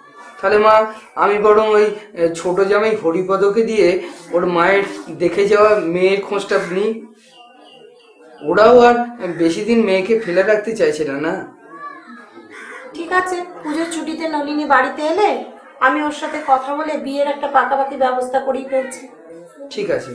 তাহলে মা আমি বরং ওই ছোট জামাই হরিপদকে দিয়ে ওর মায়ের দেখে যাওয়া মেয়ের খোঁজটা নিই। ওরাও আর বেশি দিন মেয়েকে ফেলে রাখতে চাইছে না। না ঠিক আছে, পুজোর ছুটিতে নলিনী বাড়িতে এলে আমি ওর সাথে কথা বলে বিয়ের একটা পাকাপাকি ব্যবস্থা করেই ফেলছি। ঠিক আছে।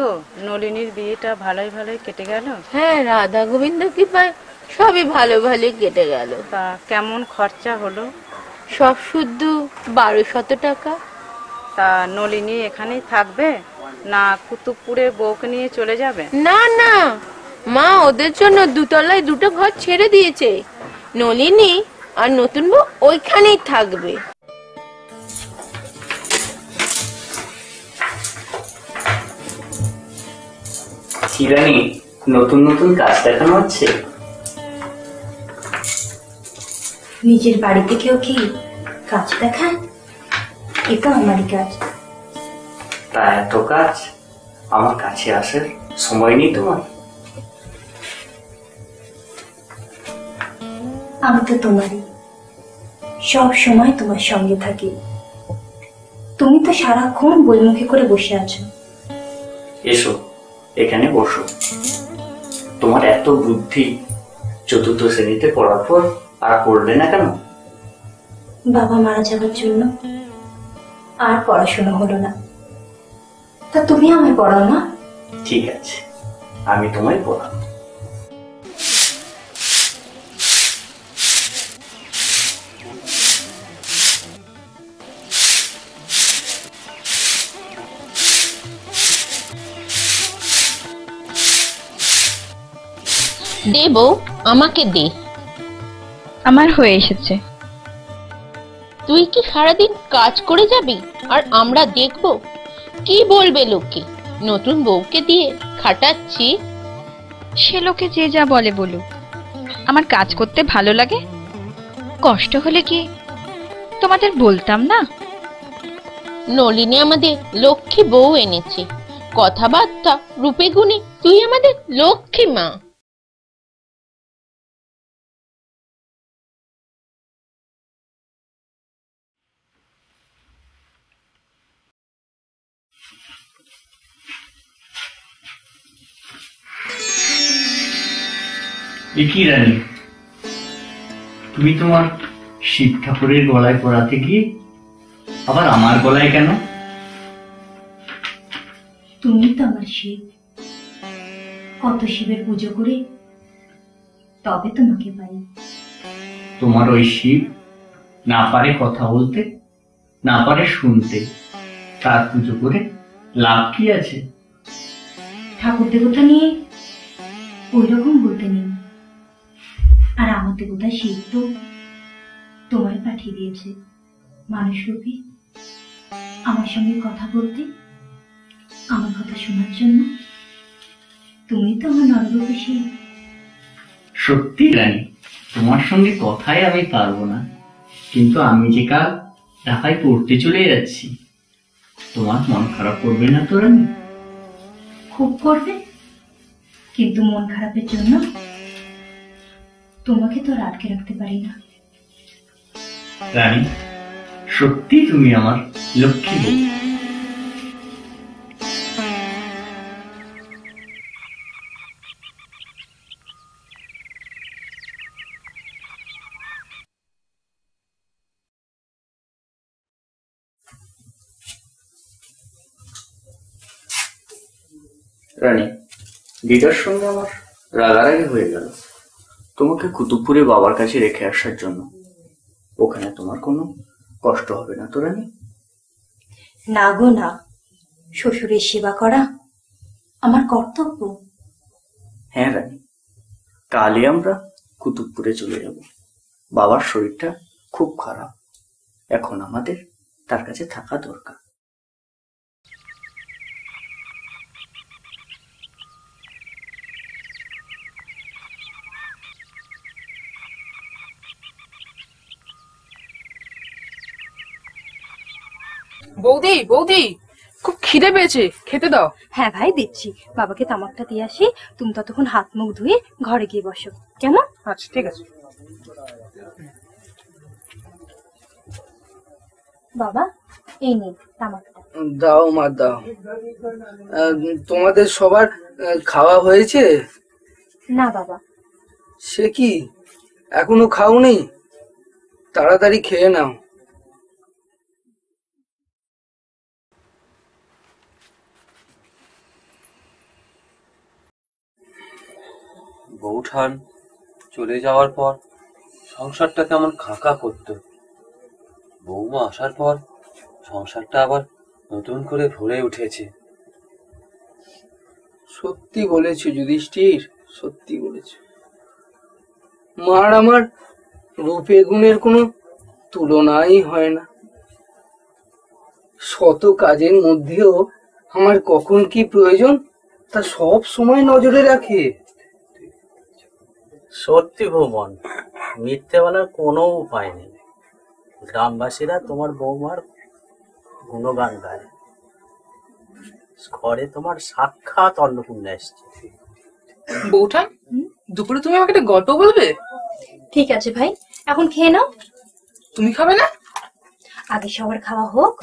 তো নলিনীর বিয়েটা ভালোই ভালোই কেটে গেল? হ্যাঁ, রাধা গোবিন্দ কৃপায় সবই ভালো ভালোই কেটে গেল। তা কেমন খরচা হলো? সব শুদ্ধ বারো শত টাকা। তা নলিনী এখানেই থাকবে না কুতুবপুরে বউকে নিয়ে চলে যাবে? না না, মা ওদের জন্য দুতলায় দুটো ঘর ছেড়ে দিয়েছে। নলিনী আর নতুন বউ ওইখানেই থাকবে। হিরানি, নতুন নতুন কাজ দেখানো হচ্ছে। নিজের বাড়িতে কেউ কি কাজ দেখায়? এটা আমারই কাজ। তা এত কাজ আমার কাছে আসার সময় নেই তোমার? আমি তো তোমারই, সব সময় তোমার সঙ্গে থাকি। তুমি তো সারাক্ষণ বইমুখে করে বসে আছো। এসো এখানে বসো। তোমার এত বুদ্ধি, চতুর্থ শ্রেণীতে পড়ার পর আর পড়লে না কেন? বাবা মারা যাওয়ার জন্য আর পড়াশোনা হলো না। তা তুমি আমায় পড়াও না? ঠিক আছে, আমি তোমায় পড়াবো। দে বউ, আমাকে দে। আমার হয়ে এসেছে। তুই কি সারাদিন কাজ করে যাবি আর আমরা দেখব? কি বলবে লোকে নতুন বউকে দিয়ে খাটাচ্ছি? সে লোকে যে যা বলে বলুক, আমার কাজ করতে ভালো লাগে। কষ্ট হলে কি তোমাদের বলতাম না? নলিনী আমাদের লক্ষ্মী বউ এনেছে, কথাবার্তা রূপে গুণে তুই আমাদের লক্ষ্মী মা। কি রানী, তুমি তোমার শিব ঠাকুরের গলায় পরাতে গিয়ে আবার আমার গলায় কেন? তুমি তো আমার শিব, কত শিবের পুজো করে তবে তোমাকে পাই। তোমার ওই শিব না পারে কথা বলতে, না পারে শুনতে, তার পুজো করে লাভ কি আছে? ঠাকুর দেবতা নিয়ে ওই রকম বলতে নেই। আর আমার দেবতা শিব তো তোমায় পাঠিয়ে দিয়েছে মানুষ রূপে, আমার সঙ্গে কথা বলতে, আমার কথা শোনার জন্য। তুমি তো আমার নররূপে শিব। সত্যি রানী, তোমার সঙ্গে কথাই আমি পারবো না, কিন্তু আমি যে কাল ঢাকায় পড়তে চলে যাচ্ছি, তোমার মন খারাপ করবে না তো রানী? খুব করবে, কিন্তু মন খারাপের জন্য তোমাকে তো আটকে রাখতে পারি না। রানী, সত্যি তুমি আমার লক্ষ্মী বউ। রানী, দিদার সঙ্গে আমার রাগারাগি হয়ে গেল তোমাকে কুতুবপুরে বাবার কাছে রেখে আসার জন্য। ওখানে তোমার কোনো কষ্ট হবে না তো রানী? না গো না, শ্বশুরের সেবা করা আমার কর্তব্য। হ্যাঁ রানী, কালই আমরা কুতুবপুরে চলে যাব। বাবার শরীরটা খুব খারাপ, এখন আমাদের তার কাছে থাকা দরকার। বৌদি, বৌদি, খুব খিদে পেয়েছে, খেতে দাও। হ্যাঁ ভাই, দিচ্ছি। বাবাকে তামাকটা দিয়ে আসি, তুমি ততক্ষণ হাত মুখ ধুয়ে ঘরে গিয়ে বসো, কেমন? আচ্ছা ঠিক আছে। বাবা, এই নিন তামাকটা। দাও মা, দাও। তোমাদের সবার খাওয়া হয়েছে? না বাবা। সে কি, এখনো খাওনি? তাড়াতাড়ি খেয়ে নাও। বৌঠান চলে যাওয়ার পর সংসারটা কেমন খাঁকা করতো। বৌমা আসার পর সংসারটা আবার নতুন করে ভরে উঠেছে। সত্যি বলেছো যুধিষ্ঠির, সত্যি বলেছো। মার আমার রূপে গুণের কোনো তুলনাই হয় না। শত কাজের মধ্যেও আমার কখন কি প্রয়োজন তা সব সময় নজরে রাখে। সত্যি ভুবন, মিথ্যে বলার কোনো উপায় নেই। গ্রামবাসীরা তোমার বৌমার গুণগান গায়। ঘরে তোমার সাক্ষাৎ অন্নপূর্ণা এসছে। বৌঠান, দুপুরে তুমি আমাকে একটা গল্প বলবে? ঠিক আছে ভাই, এখন খেয়ে নাও। তুমি খাবে না? আগে সবার খাওয়া হোক।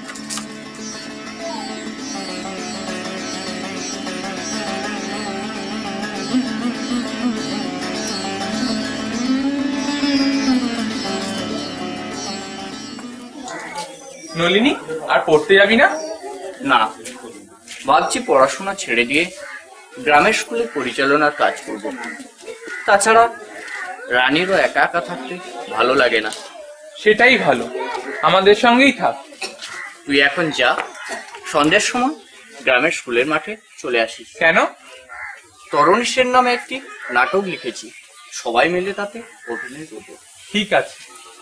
নলিনী, আর পড়তে যাবি না? না, ভাবছি পড়াশোনা ছেড়ে দিয়ে গ্রামের স্কুলে পরিচালনার কাজ করব। তাছাড়া রানীরও একা একা থাকতে ভালো লাগে না। সেটাই ভালো, আমাদের সঙ্গেই থাক। তুই এখন যা, সন্ধ্যের সময় গ্রামের স্কুলের মাঠে চলে আসিস। কেন? তরুণ সেন নামে একটি নাটক লিখেছি, সবাই মিলে তাতে অভিনয় করব। ঠিক আছে।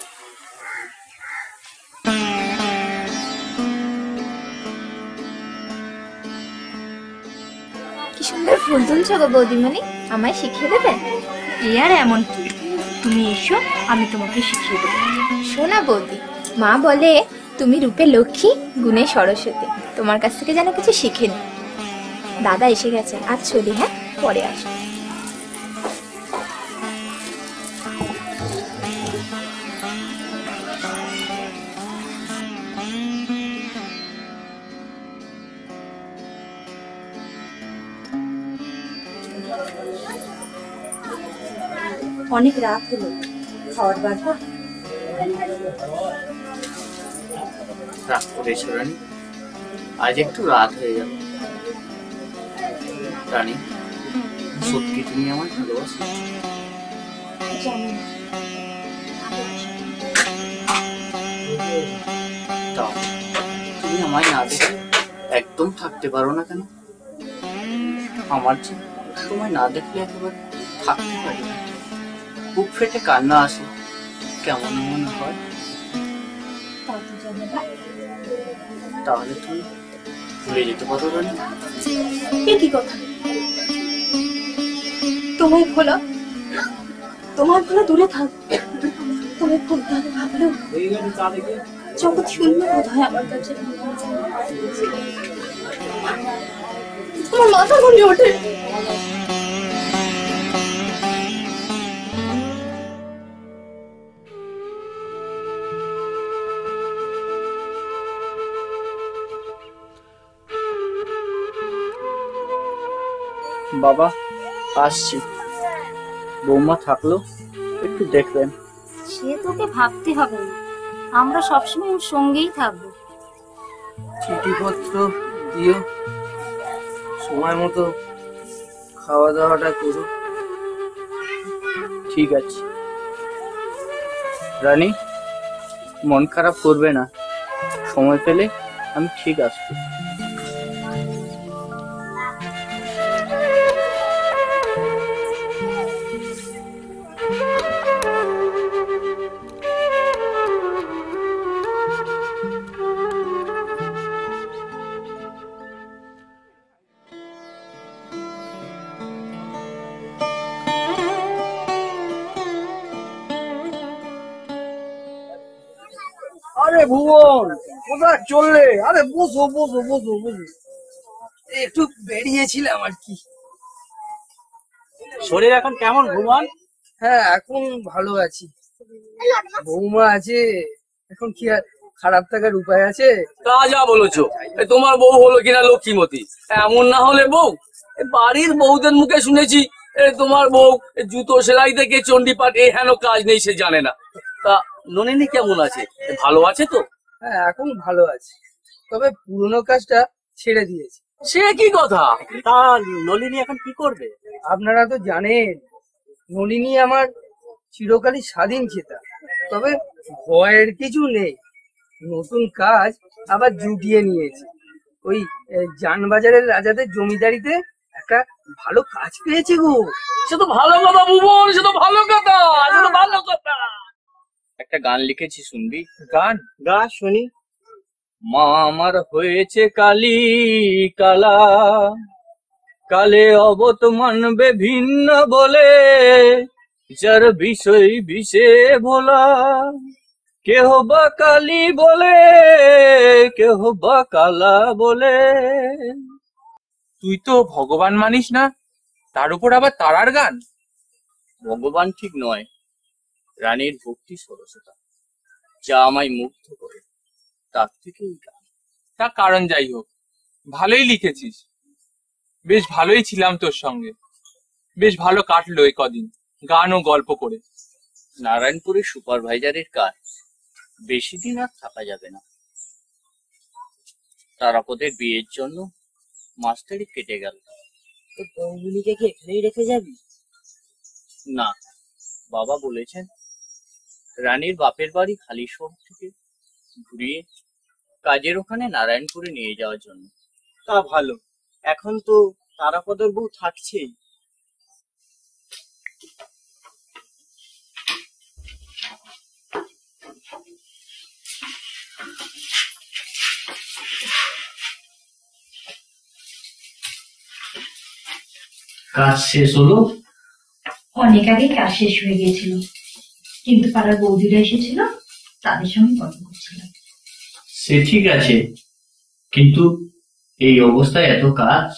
কি সুন্দর ফুল তুলছো গো বৌদিমণি, আমায় শিখিয়ে দেবে? এই আর এমন কি, তুমি এসো, আমি তোমাকে শিখিয়ে দেবো। শোনা বৌদি, মা বলে তুমি রূপে লক্ষ্মী, গুণে সরস্বতী, তোমার কাছ থেকে যেন কিছু শিখে নি। দাদা এসে গেছেন, আজ চলি, হ্যাঁ, পরে আসো। অনেক রাত হলো, খাওয়ার বারবা। রাত করেছো রানী, আজ একটু রাত হয়ে গেল। রানী, সত্যি তুমি আমার ভালোবাসো? তাও তুমি আমায় না দেখে একদম থাকতে পারো না কেন? আমার যে তোমায় না দেখলে একেবারে থাকতে পারি না। বুক ফেটে কান্না আসে, কেমন মনে হয়। তাহলে তুমি ভুলে যেতে পারো রানী? কি কথা? তোমায় ভোলা, তোমার ভোলা দূরে থাক। তোমায় ভুলতে হবে ভাবলেও জগৎ শূন্য বোধ হয় আমার কাছে। আমার মাথা ঘুরিয়ে ওঠে। বাবা, আসছি। বৌমা থাকলো একটু দেখবেন। সে তোকে ভাবতে হবে না, আমরা সবসময় ওর সঙ্গেই থাকবো। চিঠিপত্র দিও, সময় মতো খাওয়া দাওয়াটা করো। ঠিক আছে রানী, মন খারাপ করবে না, সময় পেলে আমি ঠিক আসবো। আরে ভুবন, কোথায় চললে? আরে বসো বসো বসো বসো। একটু বেরিয়েছিলাম আর কি। শরীর এখন কেমন ভুবন? হ্যাঁ, এখন ভালো আছি। বৌমা আছে, এখন কি আর খারাপ থাকার উপায় আছে? তা যা বলেছো, তোমার বউ হলো কিনা লক্ষ্মীমতি, এমন না হলে বউ। বাড়ির বউদের মুখে শুনেছি তোমার বউ জুতো সেলাই থেকে চণ্ডীপাঠ এ হেন কাজ নেই সে জানে না। তা ননিনী কেমন আছে? ভালো আছে তো? হ্যাঁ, এখন ভালো আছে, তবে পুরনো কাজটা ছেড়ে দিয়েছে। সে কি কথা? তা নলিনী এখন কি করবে? আপনারা তো জানেন নলিনী আমার চিরকালই স্বাধীন চেতা, তবে ভয়ের কিছু নেই। নতুন কাজ আবার জুটিয়ে নিয়েছে। ওই জানবাজারের রাজাদের জমিদারিতে একটা ভালো কাজ পেয়েছে গো। সে তো ভালো কথা ভুবন, সে তো ভালো কথা, সে তো ভালো কথা। একটা গান লিখেছি, শুনবি? গান গা শুনি। মা আমার হয়েছে কালী কালা, কালে অবত মানবে ভিন্ন বলে, যার বিষয় বিষে ভোলা, কেহ বা কালী বলে, কেহ বা কালা বলে। তুই তো ভগবান মানিস না, তার উপর আবার তারার গান। ভগবান ঠিক নয়, রানীর ভক্তি সরসতা যা আমায় মুগ্ধ করে, তার থেকেই গান। তা কারণ যাই হোক, ভালোই লিখেছিস। বেশ ভালোই ছিলাম তোর সঙ্গে, বেশ ভালো কাটলো এই কদিন গান ও গল্প করে। নারায়ণপুরের সুপারভাইজারের কাজ, বেশি দিন আর থাকা যাবে না। তারাপদের বিয়ের জন্য মাস্টারি কেটে গেল। তো বৌমনিকে কি এখানেই রেখে যাবি? না, বাবা বলেছেন রানীর বাপের বাড়ি খালি শহর থেকে ঘুরিয়ে কাজের ওখানে নারায়ণপুরে নিয়ে যাওয়ার জন্য। তা ভালো, এখন তো তারাপদের বউ থাকছেই। কাজ শেষ হলো? অনেক আগে কাজ শেষ হয়ে গিয়েছিল, কিন্তু পাড়ার বৌদিরা এসেছিল, তাদের সঙ্গে গল্প করছিলাম। সে ঠিক আছে, কিন্তু এই অবস্থায় এত কাজ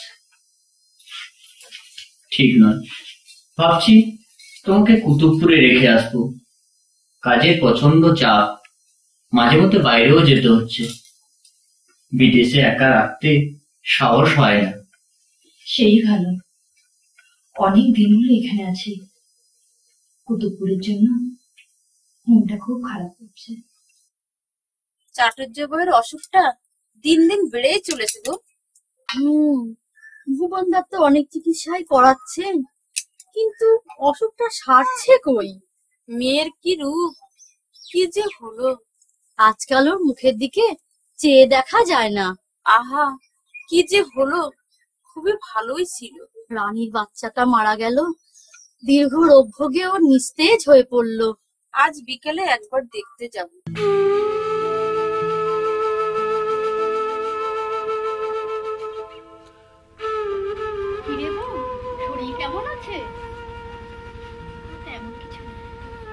ঠিক নয়। ভাবছি তোমাকে কুতুবপুরে রেখে আসবো। কাজের প্রচন্ড চাপ, মাঝে মধ্যে বাইরেও যেতে হচ্ছে। বিদেশে একা রাখতে সাহস হয় না। সেই ভালো, অনেক দিন হলো এখানে আছি। কুতুবপুরের জন্য মনটা খুব খারাপ করছে। চাটুর্য বউয়ের অসুখটা দিন দিন বেড়েই চলেছে গো। হুম, ভুবন দা তো অনেক চিকিৎসাই করাচ্ছেন, কিন্তু অসুখটা সারছে কই? মেয়ের কি রূপ, কি যে হলো! আজকাল ওর মুখের দিকে চেয়ে দেখা যায় না। আহা, কি যে হলো! খুবই ভালোই ছিল। রানীর বাচ্চাটা মারা গেল, দীর্ঘ রোগ ভোগে ও নিস্তেজ হয়ে পড়লো। আজ বিকেলে একবার দেখতে যাব। শরীর কেমন আছে? তেমন কিছু না।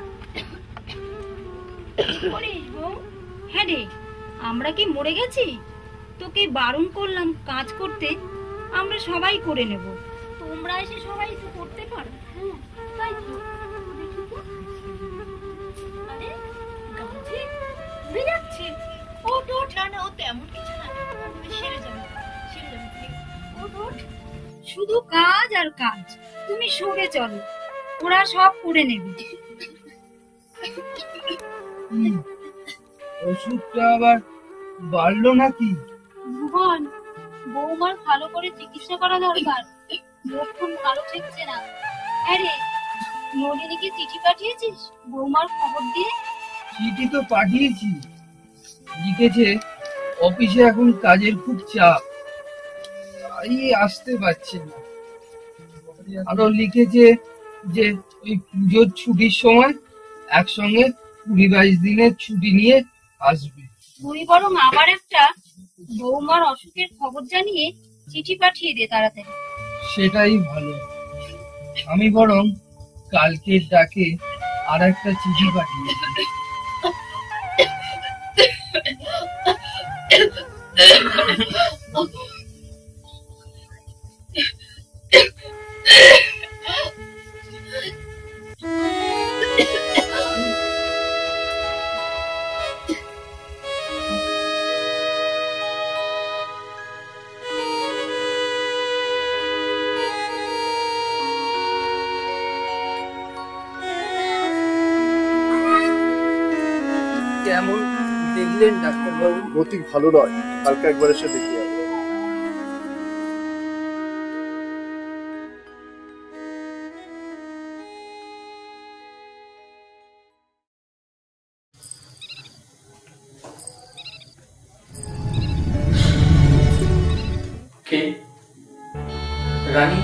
হ্যাঁ রে, আমরা কি মরে গেছি? তোকে বারণ করলাম কাজ করতে, আমরা সবাই করে নেব। তোমরা এসে সবাই একটু করতে পারো। হ্যাঁ তাই তো। দেখি তো। আরে গাছে উড়ে যাচ্ছে। ওঠ ওঠ। না না, ও তেমন কিছু না, সেরে যাবে সেরে যাবে। ওঠ ওঠ। শুধু কাজ আর কাজ, তুমি সরে চলো, ওরা সব করে নেবে। ওষুধটা আবার বাড়লো নাকি? ভুবন, বৌমার ভালো করে চিকিৎসা করা দরকার, লক্ষণ ভালো ঠেকছে না। আরে নলিনীকে চিঠি পাঠিয়েছিস বৌমার খবর দিয়ে? চিঠি তো পাঠিয়েছি, লিখেছে অফিসে এখন কাজের খুব চাপ, তাই আসতে পারছে না। আরো লিখেছে যে ওই পুজোর ছুটির সময় একসঙ্গে কুড়ি বাইশ দিনের ছুটি নিয়ে আসবে। তুই বরং আবার একটা বৌমার অসুখের খবর জানিয়ে চিঠি পাঠিয়ে দে তাড়াতাড়ি। সেটাই ভালো। আমি বরং কালকের ডাকে আর একটা চিঠি পাঠিয়ে দিই। কেমন দেখলেন ডাক্তারবাবু? গতি ভালো নয়, কালকে একবার এসে দেখি। রানী,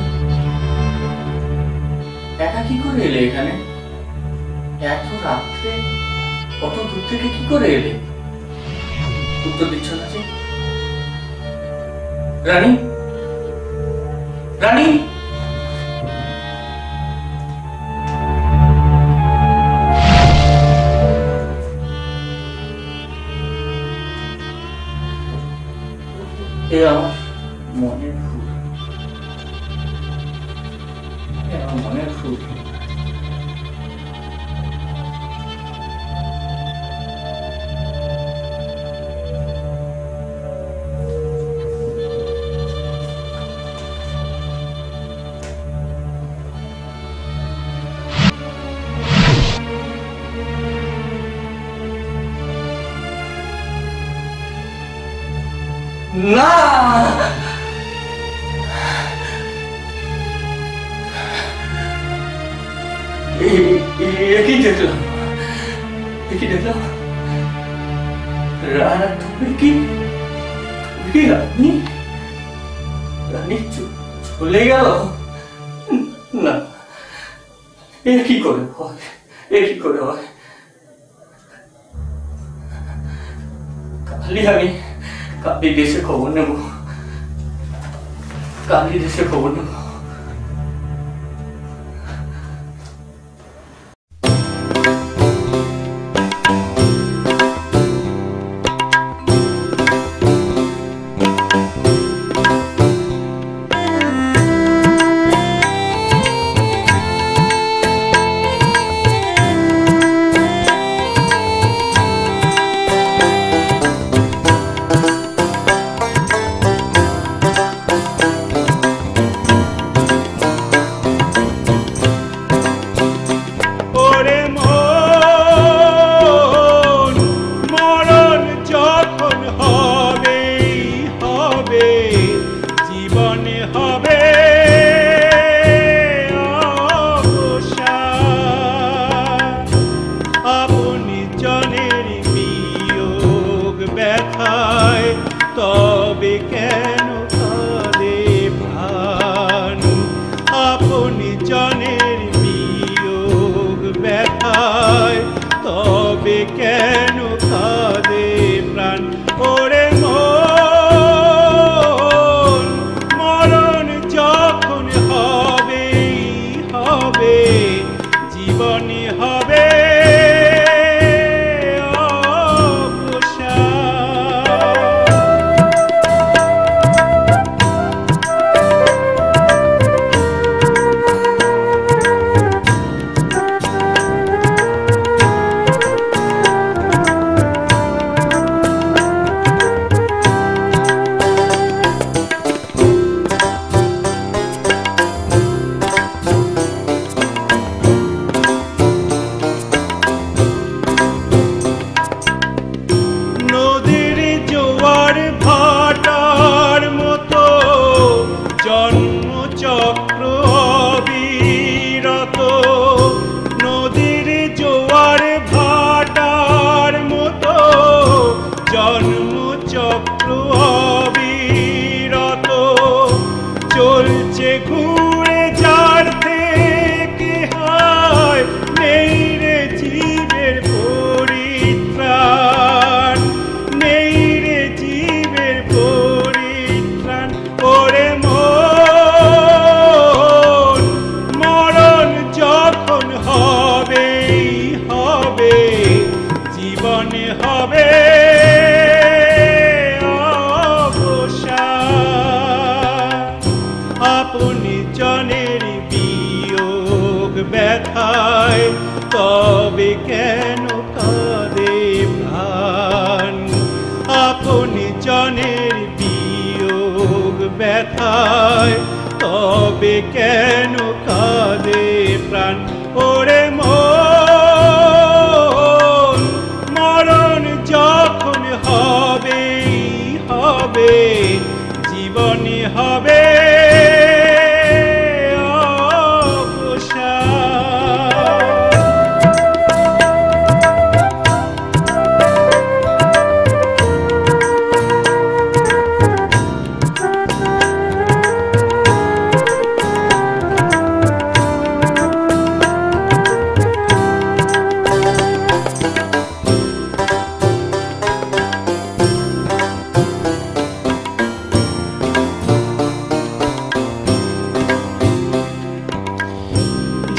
একা কি করে এলে এখানে? এত রাত্রে কত দূর থেকে কি করে এলে? উত্তর দিচ্ছ না যে? রানী, রানী, এ আমার মনের ফুল, এ আমার মনের ফুল। না, কি দেখলাম, কি দেখলাম? রানা, তুমি কি তুমি কি রানী? রানী চলে গেল? না, এ কি করে হয়? এ কি করে হয়? কালি আমি কালি দেশে খবর নেব, কালি দেশে খবর নেব।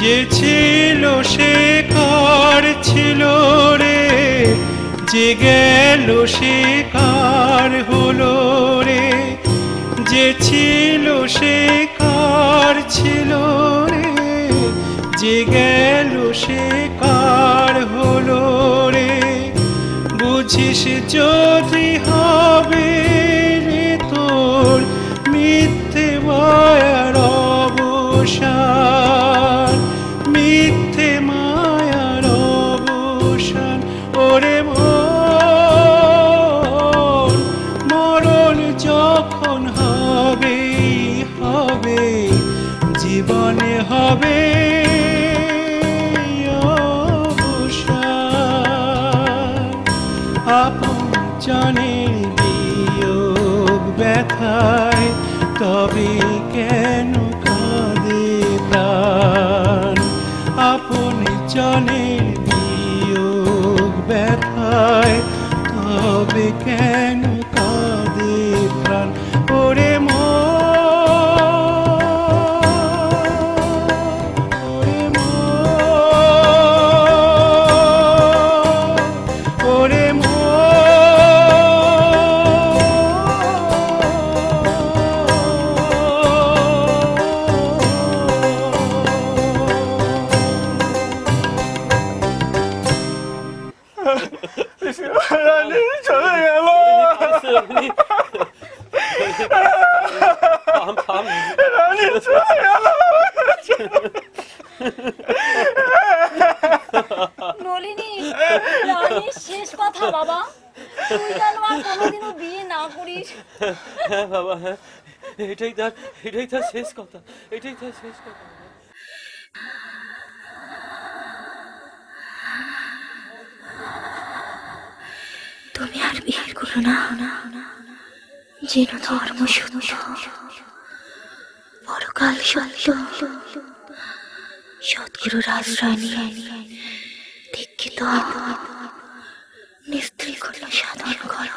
যে ছিল সে কার ছিল রে, যে গেল সে কার হলো রে, যে ছিল সে কার ছিল রে, যে গেল সে কার হলো রে। বুঝিস যদি হবে রে তোর মিথ্যে মায়ার অবসান, মিথ্যে মায়ার অবসান। ওরে মন, মরণ যখন হবে হবে, জীবনে হবে অবসান। আপন জনের বিয়োগ ব্যথায় তবে কেন কাঁদে প্রাণ, আপন জনের বিয়োগ ব্যথায় তবে কেন কাঁদে প্রাণ। ওরে মন, ওরে মন, ওরে মন। রানী চলে গেল, রানী চলে গেল। নলিনী, রানীর শেষ কথা বাবা, তুই যেন আর কোনোদিনও বিয়ে না করিস। হ্যাঁ বাবা, হ্যাঁ, এটাই তার এটাই তার শেষ কথা, এটাই তার শেষ কথা। তুমি আর বিয়ে করো না, যেন ধর্ম সত্য, পরকাল সত্য। সদ্গুরুর আশ্রয় নিয়ে দীক্ষিত নিস্ত্রীকূল সাধন করো।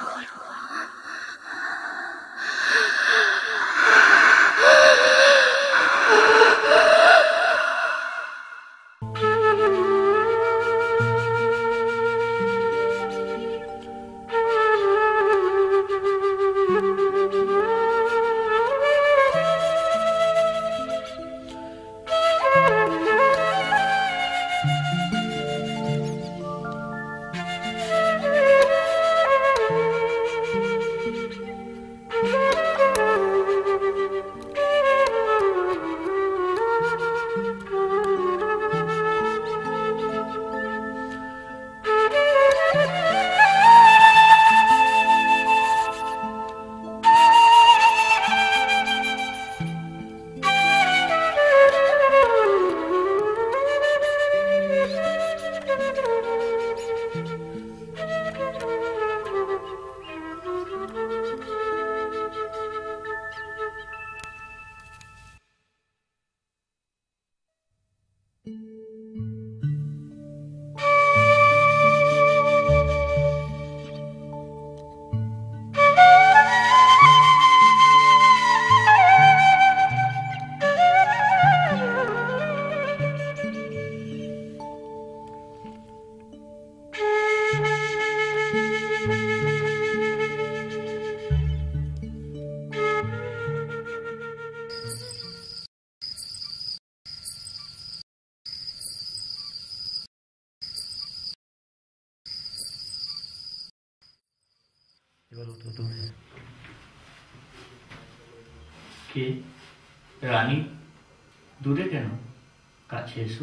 কে রানী? দূরে কেন? কাছে এসো।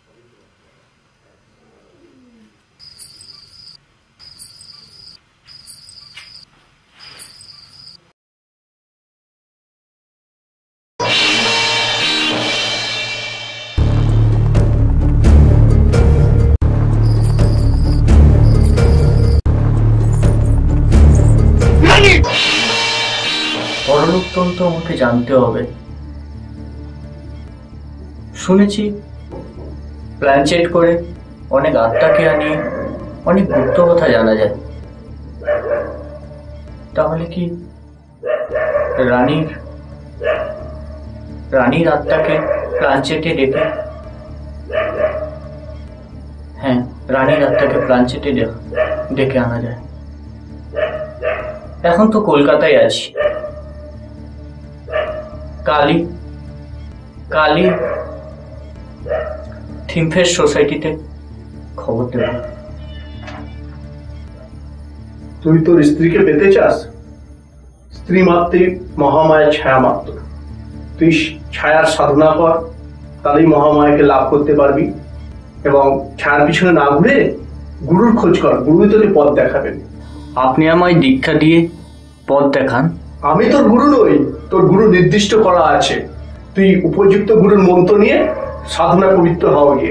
পরলোকতন্ত্র আমাকে জানতে হবে। শুনেছি প্ল্যানচেট করে অনেক আত্মাকে আনিয়ে অনেক গুপ্ত কথা জানা যায়। তাহলে কি রানীর রানীর আত্মাকে প্ল্যানচেটে ডেকে হ্যাঁ, রানীর আত্মাকে প্লাঞ্চেটে ডেকে আনা যায়। এখন তো কলকাতায় আছি, কালই কালই থিমফেস্ট সোসাইটিতে খবর দেব। তুই তোর স্ত্রীকে পেতে চাস? স্ত্রী মাত্রই মহামায়ের ছায়া মাত্র। তুই ছায়ার সাধনা কর, তাহলেই মহামায়াকে লাভ করতে পারবি। এবং ছায়ার পিছনে না ঘুরে গুরুর খোঁজ কর, গুরু তোকে পথ দেখাবেন। আপনি আমায় দীক্ষা দিয়ে পথ দেখান? আমি তোর গুরু নই, তোর গুরু নির্দিষ্ট করা আছে। তুই উপযুক্ত গুরুর মন্ত্র নিয়ে সাধনা পবিত্র হওয়া গিয়ে।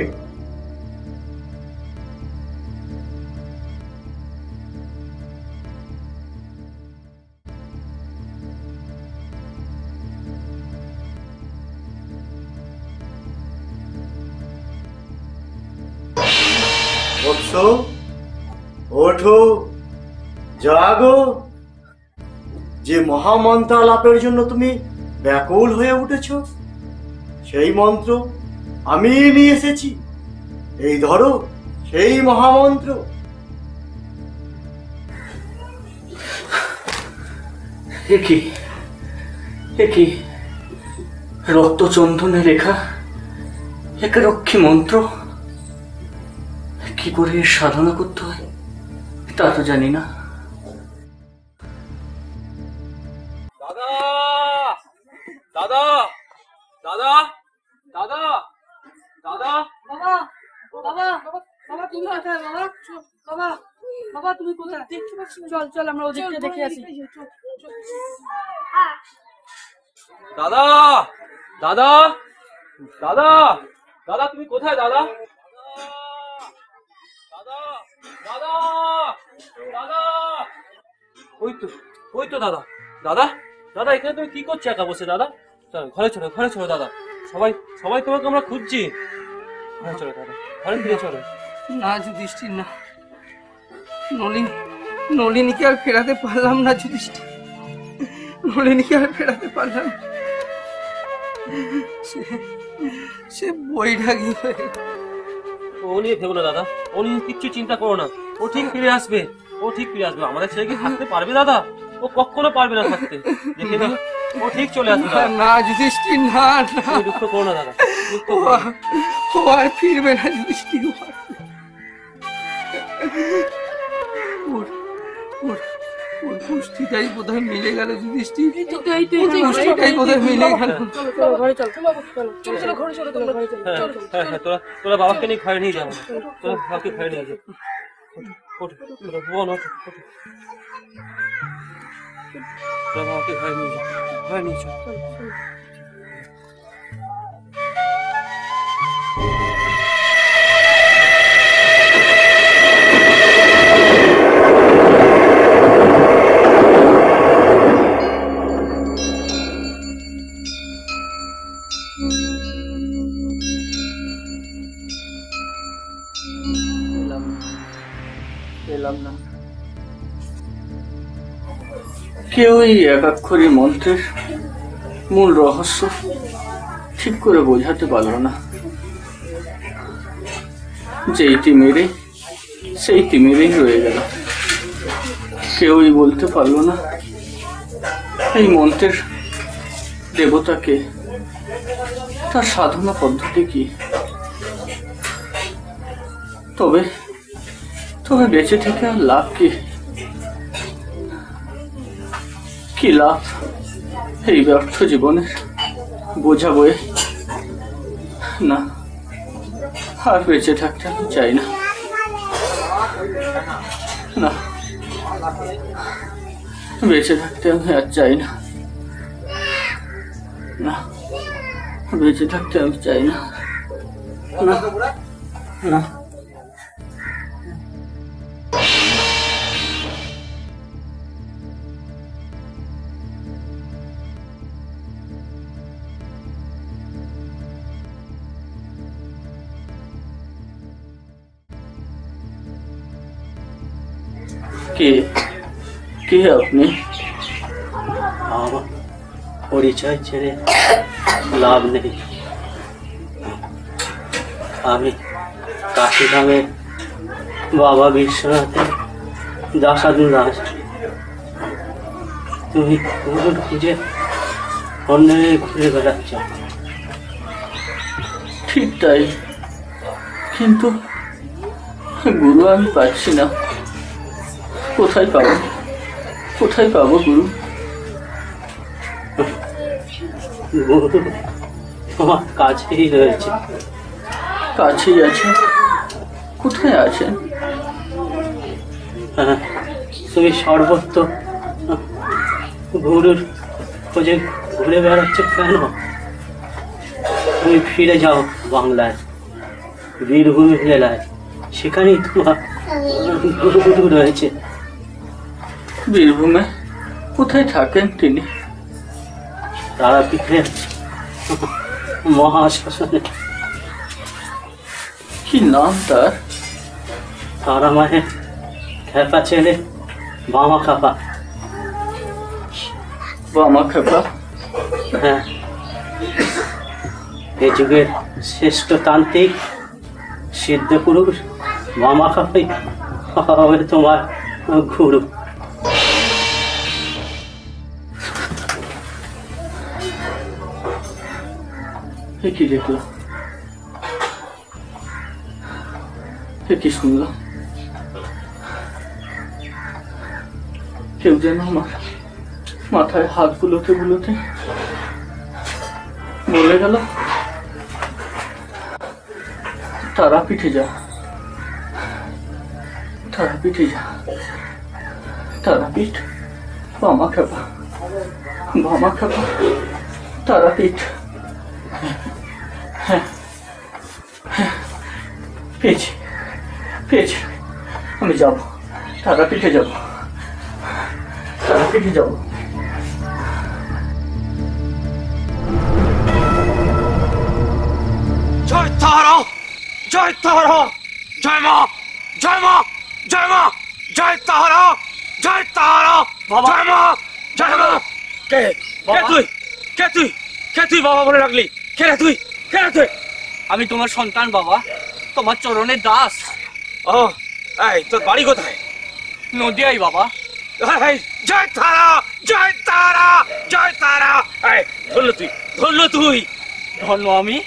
বৎস, ওঠো, জাগো। যে মহামন্ত্র আলাপের জন্য তুমি ব্যাকুল হয়ে উঠেছ, সেই মন্ত্র আমি নিয়ে এসেছি। এই ধরো সেই মহামন্ত্র। একই একই রক্তচন্দনে রেখা এক রক্ষী মন্ত্র। কি করে সাধনা করতে হয় তা তো জানি না। দাদা দাদা দাদা দাদা দাদা বাবা বাবা বাবা তুমি কোথায়? বাবা বাবা বাবা তুমি কোথায়? দেখতে পাচ্ছি। চল চল আমরা ওদিকটা দেখে আসি। দাদা দাদা দাদা দাদা তুমি কোথায়? দাদা দাদা দাদা দাদা ওই তো ওই তো দাদা দাদা দাদা এখানে তুমি কি করছো একা বসে? দাদা চলো ঘরে চলো, ঘরে চলো দাদা। সবাই সবাই তোমাকে আমরা খুঁজছি। ঘরে চলো দাদা, ঘরে ফিরে চলো। না যুধিষ্ঠির না, নলিনী নলিনীকে আর ফেরাতে পারলাম না যুধিষ্ঠির, নলিনীকে আর ফেরাতে পারলাম। সে বৈরাগী হয়ে গেল। ও নিয়ে ভেবো না দাদা, ও নিয়ে কিচ্ছু চিন্তা করো না। ও ঠিক ফিরে আসবে, ও ঠিক ফিরে আসবে। আমাদের ছেলে কি থাকতে পারবে দাদা? ও কখনো পারবে না থাকতে। দেখে নি, ও ঠিক চলে আসবে। না যুধিষ্ঠির না, দুঃখ করো না দাদা, দুঃখ ও আর ফিরবে না যুধিষ্ঠির। ওর ওর ওর পুষ্টিটাই বোধহয় মিলে গেল যুধিষ্ঠির। পুষ্টিটাই বোধহয় মিলে গেল। ঘরে চল, চলো চলো ঘরে চলো, তোমরা ঘরে চলো। হ্যাঁ হ্যাঁ, তোরা তোরা বাবাকে নিয়ে ঘরে নিয়ে যাবো, তোরা বাবাকে ঘরে নিয়ে যাবো। ওঠো তোরা বোন, ওঠো ওঠো, তোরা বাবাকে ঘরে নিয়ে যাও, ঘরে নিয়ে চল। পেলাম না। কেউ এই একাক্ষরী মন্ত্রের মূল রহস্য ঠিক করে বোঝাতে পারলো না। যেইটি মেরে সেইটি মেরেই রয়ে গেল। কেউই বলতে পারলো না এই মন্ত্রের দেবতাকে, তার সাধনা পদ্ধতি কি। তবে তবে বেঁচে থেকে আর লাভ কি? কি লাভ এই ব্যর্থ জীবনের বোঝা বয়ে? না, আর বেঁচে থাকতে আমি চাই না। না, বেঁচে থাকতে আমি আর চাই না। না, বেঁচে থাকতে আমি চাই না। না না কে কে আপনি? আমার পরিচয় ছেড়ে লাভ নেই। আমি কাশিধামের বাবা বিশ্বনাথের দাসাদু দাস। তুমি গুরুর খুঁজে অন্য ঘুরে বেড়াচ্ছ। ঠিক তাই, কিন্তু গুরু আমি পাচ্ছি না। কোথায় পাবো, কোথায় পাবো গুরু? গুরু তোমার কাছেই রয়েছে। কাছেই আছে? কোথায় আছেন? হ্যাঁ, তুমি সর্বত্র গুরুর খোঁজে ঘুরে বেড়াচ্ছ কেন? তুমি ফিরে যাও বাংলায়, বীরভূম জেলায়, সেখানেই তোমার গুরু রয়েছে। বীরভূমে কোথায় থাকেন তিনি? তারাপীঠের মহাশ্মশানে। কি নাম তার? তারা মায়ের খেপা ছেলে বামা খাপা। বামা খেপা? হ্যাঁ, এ যুগের শ্রেষ্ঠ তান্ত্রিক সিদ্ধ পুরুষ বামা খাপাই হবে তোমার গুরু। কি দেখলাম, কি শুনলাম? কেউ যেন আমার মাথায় হাত বুলোতে বুলোতে বলে গেল, তারাপীঠে যা, তারাপীঠে যা। তারাপীঠ, বামা খেপা, বামা খেপা, তারাপীঠ। হ্যাঁ, পেয়েছি, পেয়েছি। আমি যাবো, তারাপীঠে যাবো, তারাপীঠে যাবো। জয় তারা, জয় তারা, জয় মা, জয় মা, জয় মা, জয় তারা, জয় তারা, জয় মা, জয় মা। কে কে তুই? কে তুই? কে তুই বাবা বলে রাখলি? কে রে তুই? কে রে তুই? আমি তোমার সন্তান বাবা, তোমার চরণের দাস। ও, এই তোর বাড়ি কোথায়? নদিয়াই বাবা। জয় তারা, জয় তারা, জয় তারা। ধরল তুই, ধরল তুই। ধন্য আমি?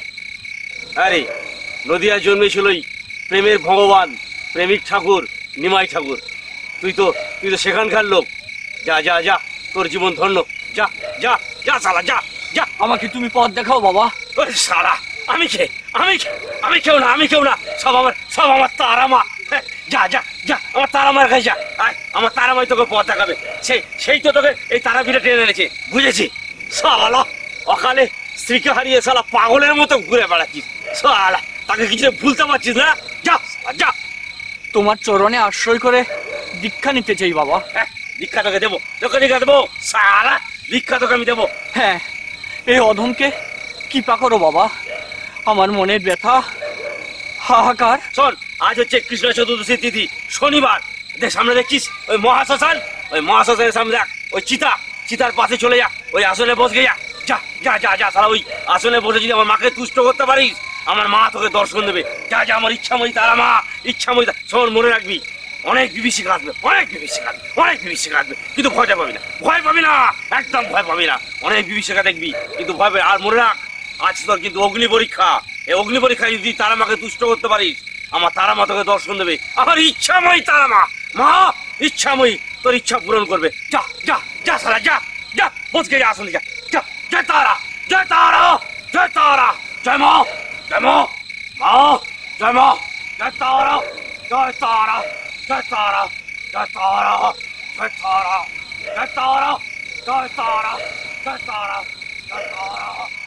আরে নদিয়ায় জন্মেছিল প্রেমের ভগবান, প্রেমিক ঠাকুর নিমাই ঠাকুর। তুই তো তুই তো সেখানকার লোক। যা যা যা, তোর জীবন ধন্য। যা যা যা সালা, যা যা। আমাকে তুমি পথ দেখাও বাবা। ওরে সালা, আমি কে? আমি আমি কেউ না, আমি কেউ না। সব আমার, সব আমার তারা মা। যা যা যা, আমার তারা মার কাছে যা। আমার তারা মাই তোকে পথ দেখাবে। সেই সেই তো তোকে এই তারাপীঠে টেনে এনেছে, বুঝেছি? সালা অকালে স্ত্রীকে হারিয়ে সালা পাগলের মতো ঘুরে বেড়াচ্ছিস। সালা তাকে কিছু ভুলতে পারছিস না? যা যা। তোমার চরণে আশ্রয় করে দীক্ষা নিতে চাই বাবা। দীক্ষা তোকে দেবো, তোকে দীক্ষা দেবো। সালা দীক্ষা তোকে আমি দেবো। হ্যাঁ, এই অধমকে কৃপা করো বাবা, আমার মনের ব্যথা হাহাকার। শোন, আজ হচ্ছে কৃষ্ণ চতুর্দশী তিথি, শনিবার। দেখ সামনে দেখছিস ওই মহাশ্মশান, ওই মহাশ্মশানের সামনে দেখ ওই চিতা, চিতার পাশে চলে যা, ওই আসনে বসে যা। যা যা যা যা সালা, ওই আসনে বসে যদি আমার মাকে তুষ্ট করতে পারিস, আমার মা তোকে দর্শন দেবে। যা যা, আমার ইচ্ছাময়ী তারা মা, ইচ্ছাময়ী। শোন, মনে রাখবি, অনেক বিভীষিকা আসবে, অনেক বিভীষিকা আসবে, অনেক বিভীষিকা আসবে, কিন্তু ভয়টা পাবি না, ভয় পাবি না, একদম ভয় পাবি না। অনেক বিভীষিকা দেখবি, কিন্তু ভয় পাবি। আর মনে রাখ, আজ তোর কিন্তু অগ্নি পরীক্ষা। এই অগ্নি পরীক্ষায় যদি তারা মাকে তুষ্ট করতে পারিস, আমার তারা মা তোকে দর্শন দেবে। আমার ইচ্ছাময়ী তারা মা, মা ইচ্ছাময়ী তোর ইচ্ছা পূরণ করবে। যা যা যা সালা, যা যা, বসকে যা, আসলে যা যা। জয় তারা, জয় তারা, জয় তারা, জয় মা, জয় মা, মা জয় মা, জয় তারা, জয় তারা, জয় তারা, জয় তারা, জয় তারা, জয় তারা, জয় তারা, জয় তারা, জয় তারা।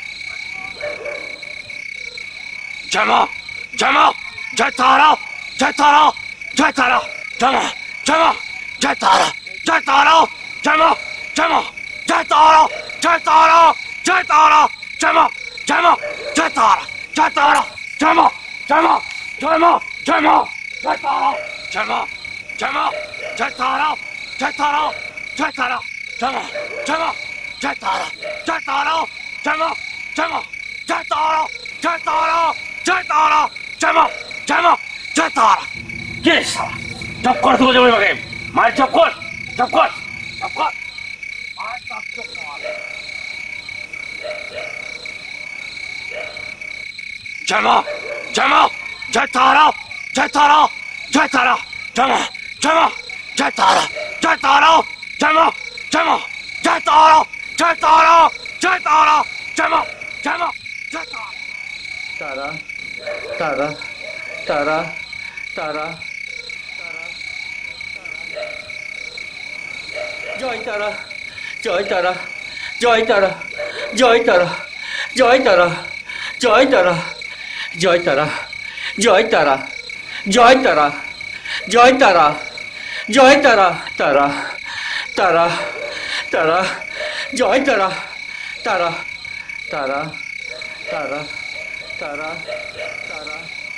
জয় মা, জয় মা, জয় তারা, জয় তারা, জয় তারা, জয় মা, জয় মা, জয় তারা, জয় তারা, জয় মা, জয় মা, জয় তারা, জয় তারা, জয় তারা, জয় মা, জয় মা, জয় তারা, জয় তারা, জয় মা, জয় মা, জয় মা, জয় মা, জয় তারা, জয় মা, জয় মা, জয় তারা, জয় তারা, জয় তারা, জয় মা, জয় মা, জয় তারা, জয় তারা, জয় মা, জয় মা, জয় তারা, জয় তারা, জয় তারা, জয় জয় তারা। কে শালা? চপ কর তোকে জমি বাগে, মায়ের চপ কর, চপ কর, চপ কর। জয় মা, জয় মা, জয় তারা, জয় তারা, জয় তারা, জয় মা, জয় মা, জয় তারা, জয় তারা, জয় মা, জয় মা, জয় তারা, জয় তারা, জয় তারা, জয় মা, জয় মা, জয় তারা। তারা তারা তারা তারা জয় তারা, জয় তারা, জয় তারা, জয় তারা, জয় তারা, জয় তারা, জয় তারা, জয় তারা, জয় তারা, জয় তারা, জয় তারা, তারা তারা তারা, জয় তারা, তারা তারা তারা তারা তারা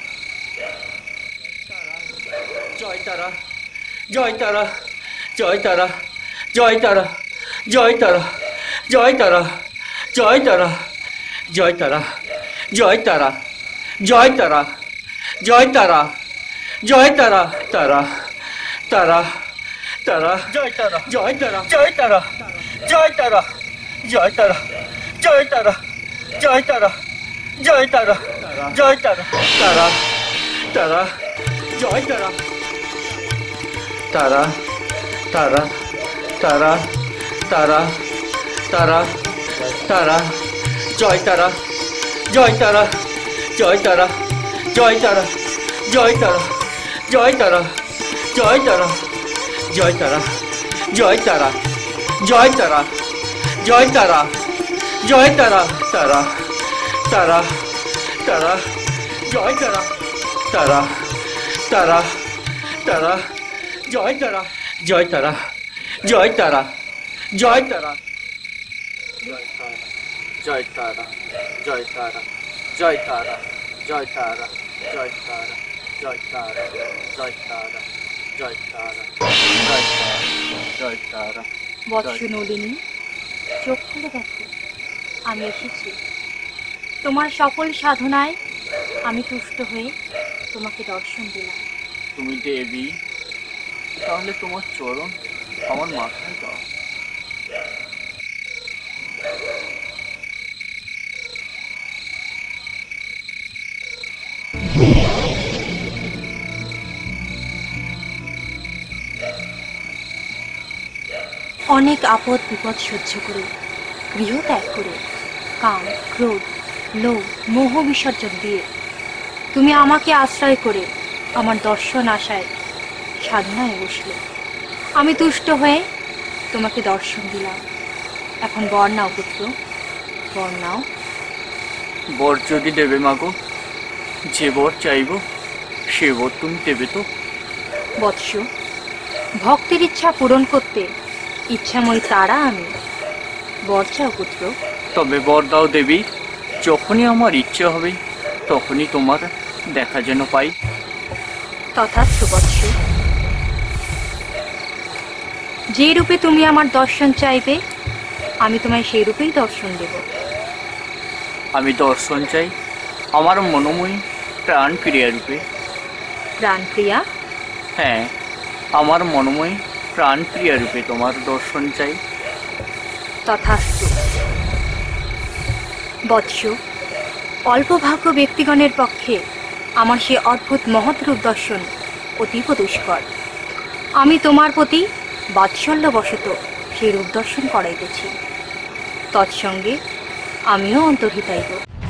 জয় তারা, জয় তারা, জয় তারা, জয় তারা, জয় তারা, জয় তারা, জয় তারা, জয় তারা, জয় তারা, জয় তারা, জয় তারা, জয় তারা, তারা তারা তারা জয় তারা, জয় তারা, জয় তারা, জয় তারা, জয় তারা, জয় তারা, জয় তারা, জয় তারা, জয় তারা, তারা তারা জয় তারা, তারা তারা তারা তারা তারা তারা জয় তারা, জয় তারা, জয় তারা, জয় তারা, জয় তারা, জয় তারা, জয় তারা, জয় তারা, জয় তারা, জয় তারা, জয় তারা, জয় তারা, তারা তারা তারা জয় তারা, তারা তারা তারা জয় তারা, জয় তারা, জয় তারা, জয় তারা, জয় তারা, জয় তারা, জয় তারা, জয় তারা, জয় তারা, জয় তারা, জয় তারা, জয় তারা, জয় তারা, জয় তারা। বৎস নলিনী, চোখ খুলে দেখো, আমি এসেছি। তোমার সফল সাধনায় আমি তুষ্ট হয়ে তোমাকে দর্শন দিলাম। তুমি দেবী, তাহলে তোমার চরণ আমার মাথায় দাও। অনেক আপদ বিপদ সহ্য করে, গৃহ ত্যাগ করে, কাম, ক্রোধ, লোভ, মোহ বিসর্জন দিয়ে তুমি আমাকে আশ্রয় করে আমার দর্শন আশায় সাধনায় বসলে। আমি তুষ্ট হয়ে তোমাকে দর্শন দিলাম। এখন বর নাও পুত্র, বর নাও। বর যদি দেবে মাগো, যে বর চাইব সে বর তুমি দেবে তো? বৎস, ভক্তের ইচ্ছা পূরণ করতে ইচ্ছাময়ী তারা আমি। বর চাও পুত্র। তবে বর দাও দেবী, যখনই আমার ইচ্ছে হবে তখনই তোমার দেখা যেন পাই। তথাস্তু বৎস। যে রূপে তুমি আমার দর্শন চাইবে আমি তোমায় সেই রূপেই দর্শন দেব। আমি দর্শন চাই আমার মনোময়ী প্রাণ প্রিয়া রূপে। প্রাণ প্রিয়া? হ্যাঁ, আমার মনোময়ী প্রাণ প্রিয়া রূপে তোমার দর্শন চাই। তথাস্তু বৎস। অল্পভাগ্য ব্যক্তিগণের পক্ষে আমার সে অদ্ভুত মহৎ রূপ দর্শন অতীব দুষ্কর। আমি তোমার প্রতি বাৎসল্যবশত সেই রূপ দর্শন করাইতেছি, তৎসঙ্গে আমিও অন্তর্হিতাইব।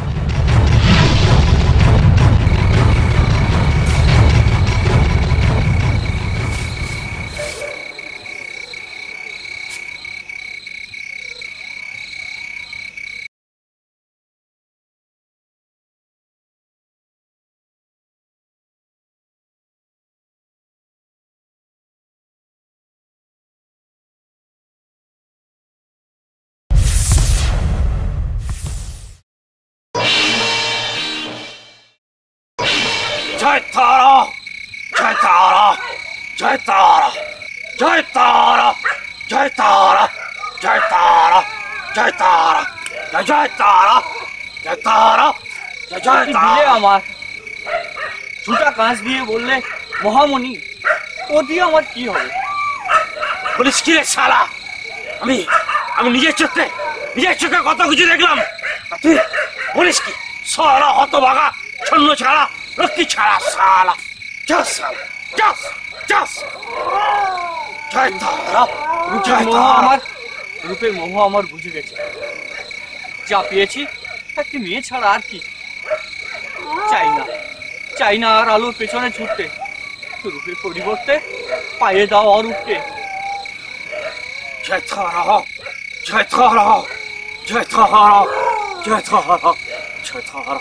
জয় তারা, জয় তারা, জয় তারা, জয় তারা, জয় তারা, জয় তারা, জয় তারা, জয় জয় তারা, জয় তারা, জয় জয় তারা। আমার ছুটা কাঁচ দিয়ে বললে মহামণি, ও দিয়ে আমার কি হবে? বলিস কি রে শালা? আমি আমি নিজের চোখে নিজের চোখে কত কিছু দেখলাম, তুই বলিস কি? শালা হতভাগা, ছন্ন ছাড়া, রক্ষী ছাড়া শালা। যাস শালা, যাস যাস। জয় তারা, রূপের মোহ আমার রূপের মোহ আমার বুঝে গেছে। যা পেয়েছি একটি মেয়ে ছাড়া আর কি চাই না। চাই না আর আলোর পেছনে ছুটতে, রূপের পরিবর্তে পায়ে দাও অরূপকে। জয় তারা, জয় তারা, জয় তারা, জয় তারা, জয় তারা,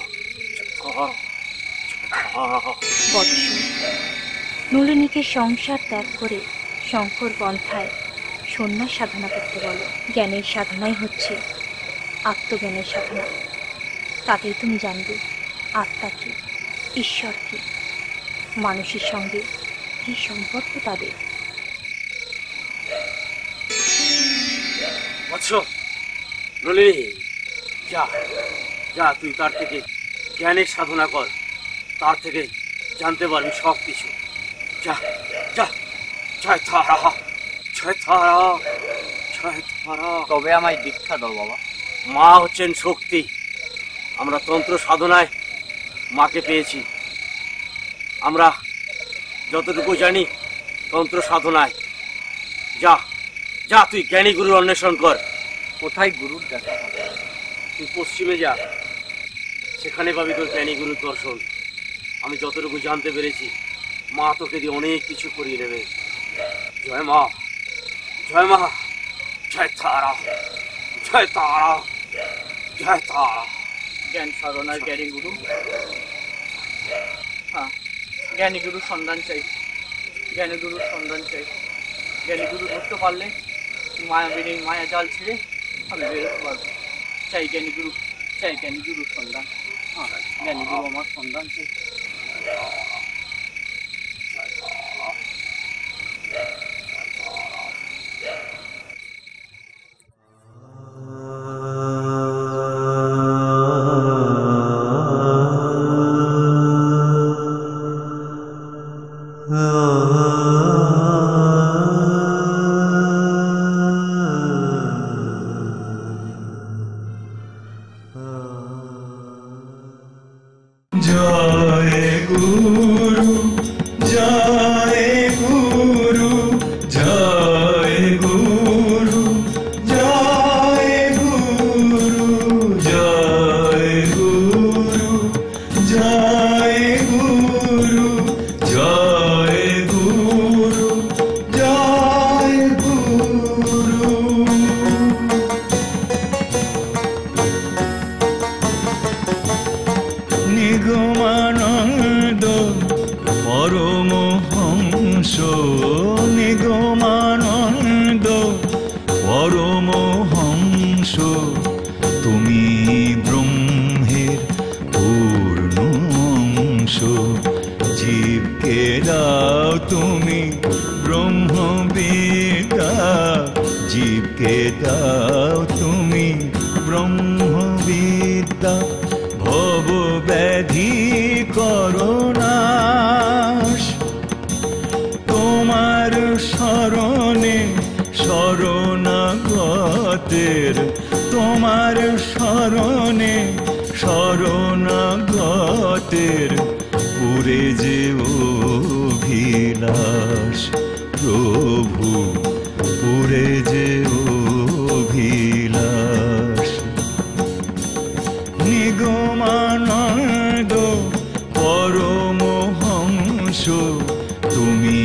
বৎস, নলিনীকে সংসার ত্যাগ করে শঙ্কর পন্থায় সন্ন্যাস সাধনা করতে বলো। জ্ঞানের সাধনাই হচ্ছে আত্মজ্ঞানের সাধনা। তাতেই তুমি জানবে আত্মা কি, ঈশ্বর কি, মানুষের সঙ্গে কি সম্পর্ক তাদের। বৎস, নলিনী, যা যা, তুই তার থেকে জ্ঞানের সাধনা কর, তার থেকে জানতে পারবি সব কিছু। যা যা। জয় তারা, জয় তারা, জয় তারা। তবে আমায় দীক্ষা দাও বাবা। মা হচ্ছেন শক্তি। আমরা তন্ত্র সাধনায় মাকে পেয়েছি। আমরা যতটুকু জানি তন্ত্র সাধনায়। যা যা, তুই জ্ঞানী গুরুর অন্বেষণ কর। কোথায় গুরুর দেখা? তুই পশ্চিমে যা, সেখানে পাবি তোর জ্ঞানী গুরুর দর্শন। আমি যতটুকু জানতে পেরেছি, মা তোকে দিয়ে অনেক কিছু করিয়ে নেবে। জয় মা, জয় মা, জয় তারা, জয় তারা, জয় তারা। জ্ঞান সাধনার জ্ঞানী গুরু, হ্যাঁ জ্ঞানী গুরুর সন্ধান চাই, জ্ঞানী গুরুর সন্ধান চাই। জ্ঞানী গুরু ধরতে পারলে মায়াবিনী মায়া জাল ছেড়ে আমি বেরোতে পারবো। চাই জ্ঞানী গুরু, চাই জ্ঞানী গুরুর সন্ধান। হ্যাঁ জ্ঞানী গুরু আমার সন্ধান চাই। নিগমানন্দ পরমহংস তুমি